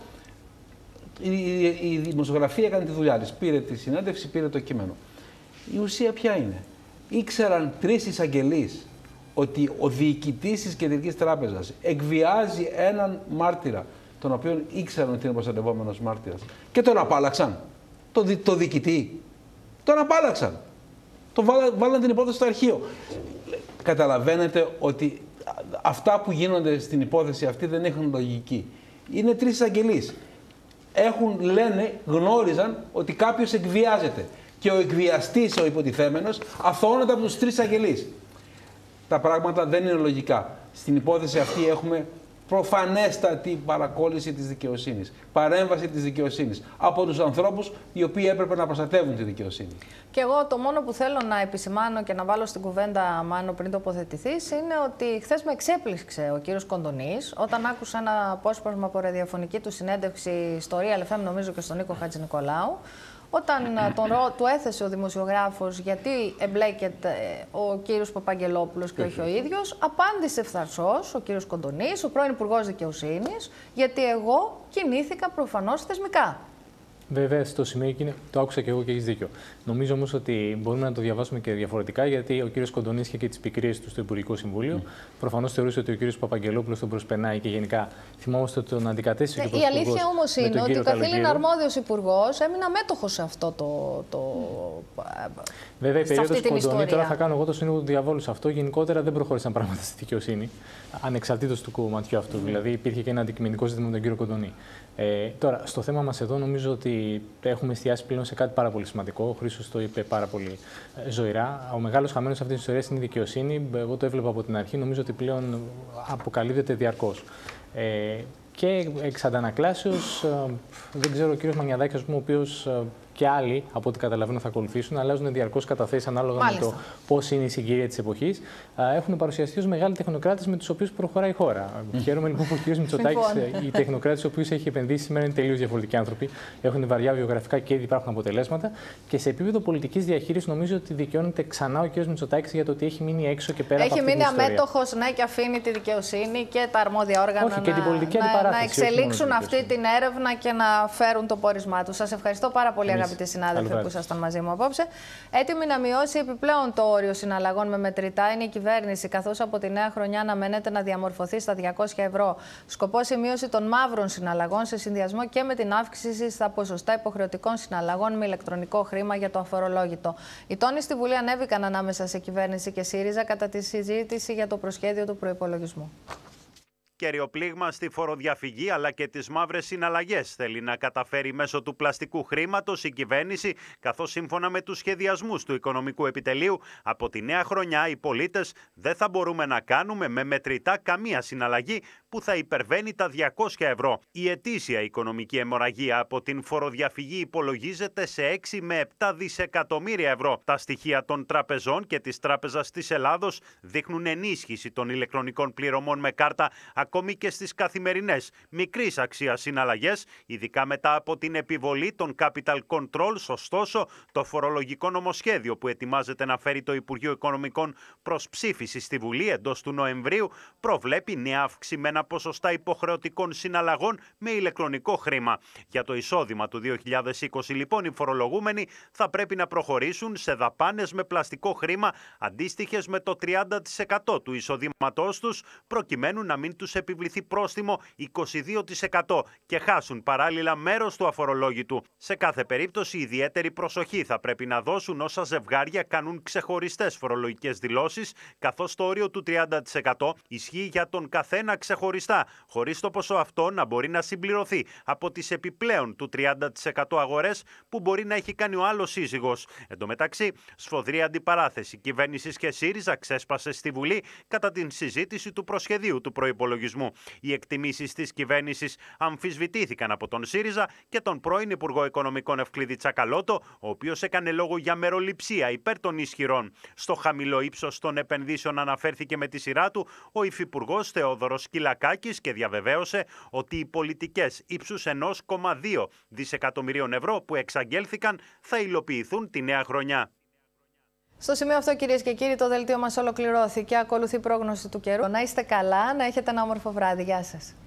η, η, η δημοσιογραφία έκανε τη δουλειά της. Πήρε τη συνέντευξη, πήρε το κείμενο. Η ουσία ποια είναι? Ήξεραν τρεις εισαγγελείς ότι ο διοικητής της Κεντρικής Τράπεζας εκβιάζει έναν μάρτυρα, τον οποίο ήξεραν ότι είναι προστατευόμενος μάρτυρας, και τον απάλλαξαν. Το, δι, το διοικητή. Τον απάλλαξαν. Το βάλαν, βάλαν την υπόθεση στο αρχείο. Καταλαβαίνετε ότι αυτά που γίνονται στην υπόθεση αυτή δεν έχουν λογική. Είναι τρεις εισαγγελείς. Έχουν, λένε, γνώριζαν ότι κάποιος εκβιάζεται. Και ο εκβιαστής, ο υποτιθέμενος, αθωώνεται από τους τρεις εισαγγελείς. Τα πράγματα δεν είναι λογικά. Στην υπόθεση αυτή έχουμε προφανέστατη παρακόλληση της δικαιοσύνης, παρέμβαση της δικαιοσύνης από τους ανθρώπους οι οποίοι έπρεπε να προστατεύουν τη δικαιοσύνη. Και εγώ το μόνο που θέλω να επισημάνω και να βάλω στην κουβέντα, Μάνο, πριν τοποθετηθείς, είναι ότι χθες με εξέπληξε ο κύριος Κοντονής όταν άκουσα ένα απόσπασμα από ραδιοφωνική του συνέντευξη στο Real εφ εμ, νομίζω, και στον Νίκο Χατζηνικολάου, όταν τον, του έθεσε ο δημοσιογράφος γιατί εμπλέκεται ο κύριος Παπαγγελόπουλος και όχι ο ίδιος, απάντησε φθαρσός ο κύριος Κοντονής, ο πρώην Υπουργός Δικαιοσύνης, γιατί εγώ κινήθηκα προφανώς θεσμικά. Βέβαια, στο σημείο εκείνο το άκουσα και εγώ και έχεις δίκιο. Νομίζω όμως ότι μπορούμε να το διαβάσουμε και διαφορετικά, γιατί ο κύριος Κοντονής είχε και τις πικρίες του στο Υπουργικό Συμβούλιο. Mm. Προφανώς θεωρούσε ότι ο κύριος Παπαγγελόπουλος τον προσπερνάει και γενικά θυμόμαστε ότι τον αντικατέστησε ναι, και ο Η αλήθεια όμως είναι ότι ο καθήλυνα αρμόδιος υπουργός έμεινε αμέτωχος σε αυτό το. το... Βέβαια, η περίοδος Κοντονή, τώρα θα κάνω εγώ το σύνολο του διαβόλου σε αυτό. Γενικότερα δεν προχώρησαν πράγματα στη δικαιοσύνη, ανεξαρτήτως του κομματιού αυτού. Mm. Δηλαδή, υπήρχε και ένα αντικειμενικό ζήτημα με τον κύριο Κοντονή. Ε, τώρα, στο θέμα μας εδώ νομίζω ότι έχουμε εστιάσει πλέον σε κάτι πάρα πολύ σημαντικό. Ο Χρήστος το είπε πάρα πολύ ε, ζωηρά. Ο μεγάλος χαμένος αυτής της ιστορίας είναι η δικαιοσύνη. Εγώ το έβλεπα από την αρχή. Νομίζω ότι πλέον αποκαλύπτεται διαρκώς. Ε, και εξ αντανακλάσεως, ε, δεν ξέρω, ο κύριος Μανιαδάκης, ο οποίος ε, και άλλοι, από ό,τι καταλαβαίνω, θα ακολουθήσουν. Αλλάζουν διαρκώς καταθέσεις ανάλογα Μάλιστα. με το πώς είναι η συγκυρία της εποχής. Έχουν παρουσιαστεί ως μεγάλοι τεχνοκράτες με τους οποίους προχωράει η χώρα. Mm. Χαίρομαι λοιπόν που ο κ. Μητσοτάκης, οι τεχνοκράτες στους οποίους έχει επενδύσει σήμερα είναι τελείως διαφορετικοί άνθρωποι. Έχουν βαριά βιογραφικά και ήδη υπάρχουν αποτελέσματα. Και σε επίπεδο πολιτικής διαχείρισης, νομίζω ότι δικαιώνεται ξανά ο κ. Μητσοτάκης για το ότι έχει μείνει έξω και πέρα έχει από αυτή την μείνει ιστορία. αμέτωχος, ναι, και αφήνει τη δικαιοσύνη και τα αρμόδια όργανα όχι, και την πολιτική να, αντιπαράθεση, να εξελίξουν αυτή την έρευνα και να φέρουν το πόρισμά του. Σας ευχαριστώ πάρα πολύ, Εμείς. αγαπητοί συνάδελφοι, που ήσασταν μαζί μου απόψε. Έτοιμη να μειώσει επιπλέον το όριο συναλλαγών με μετρητά είναι η κυβέρνηση, καθώς από τη νέα χρονιά αναμένεται να διαμορφωθεί στα διακόσια ευρώ. Σκοπός η μείωση των μαύρων συναλλαγών σε συνδυασμό και με την αύξηση στα ποσοστά υποχρεωτικών συναλλαγών με ηλεκτρονικό χρήμα για το αφορολόγητο. Οι τόνοι στη Βουλή ανέβηκαν ανάμεσα σε κυβέρνηση και ΣΥΡΙΖΑ κατά τη συζήτηση για το προσχέδιο του προϋπολογισμού. Κεραιοπλήγμα στη φοροδιαφυγή αλλά και τις μαύρες συναλλαγές θέλει να καταφέρει μέσω του πλαστικού χρήματος η κυβέρνηση, καθώς σύμφωνα με τους σχεδιασμούς του Οικονομικού Επιτελείου, από τη νέα χρονιά οι πολίτες δεν θα μπορούμε να κάνουμε με μετρητά καμία συναλλαγή που θα υπερβαίνει τα διακόσια ευρώ. Η ετήσια οικονομική αιμορραγία από την φοροδιαφυγή υπολογίζεται σε έξι με επτά δισεκατομμύρια ευρώ. Τα στοιχεία των τραπεζών και της Τράπεζας της Ελλάδος δείχνουν ενίσχυση των ηλεκτρονικών πληρωμών με κάρτα ακόμη και στις καθημερινές μικρής αξίας συναλλαγές, ειδικά μετά από την επιβολή των capital controls. Ωστόσο, το φορολογικό νομοσχέδιο που ετοιμάζεται να φέρει το Υπουργείο Οικονομικών προς ψήφιση στη Βουλή εντός του Νοεμβρίου προβλέπει νέα αυξημένα ποσοστά υποχρεωτικών συναλλαγών με ηλεκτρονικό χρήμα. Για το εισόδημα του δύο χιλιάδες είκοσι, λοιπόν, οι φορολογούμενοι θα πρέπει να προχωρήσουν σε δαπάνες με πλαστικό χρήμα αντίστοιχες με το τριάντα τοις εκατό του εισοδήματός τους, προκειμένου να μην τους επιβληθεί πρόστιμο είκοσι δύο τοις εκατό και χάσουν παράλληλα μέρος του αφορολόγητου. Σε κάθε περίπτωση, ιδιαίτερη προσοχή θα πρέπει να δώσουν όσα ζευγάρια κάνουν ξεχωριστές φορολογικές δηλώσεις, καθώς το όριο του τριάντα τοις εκατό ισχύει για τον καθένα ξεχωριστά, χωρίς το ποσό αυτό να μπορεί να συμπληρωθεί από τις επιπλέον του τριάντα τοις εκατό αγορές που μπορεί να έχει κάνει ο άλλος σύζυγος. Εν τω μεταξύ, σφοδρή αντιπαράθεση κυβέρνησης και ΣΥΡΙΖΑ ξέσπασε στη Βουλή κατά την συζήτηση του προσχεδίου του προϋπολογισμού. Οι εκτιμήσεις της κυβέρνησης αμφισβητήθηκαν από τον ΣΥΡΙΖΑ και τον πρώην Υπουργό Οικονομικών Ευκλήδη Τσακαλώτο, ο οποίος έκανε λόγο για μεροληψία υπέρ των ισχυρών. Στο χαμηλό ύψος των επενδύσεων αναφέρθηκε με τη σειρά του ο Υφυπουργός Θεόδωρος Κυλακάκης και διαβεβαίωσε ότι οι πολιτικές ύψους ενός κόμμα δύο δισεκατομμυρίων ευρώ που εξαγγέλθηκαν θα υλοποιηθούν τη νέα χρονιά. Στο σημείο αυτό, κυρίες και κύριοι, το δελτίο μας ολοκληρώθηκε. Ακολουθεί πρόγνωση του καιρού. Να είστε καλά, να έχετε ένα όμορφο βράδυ. Γεια σας.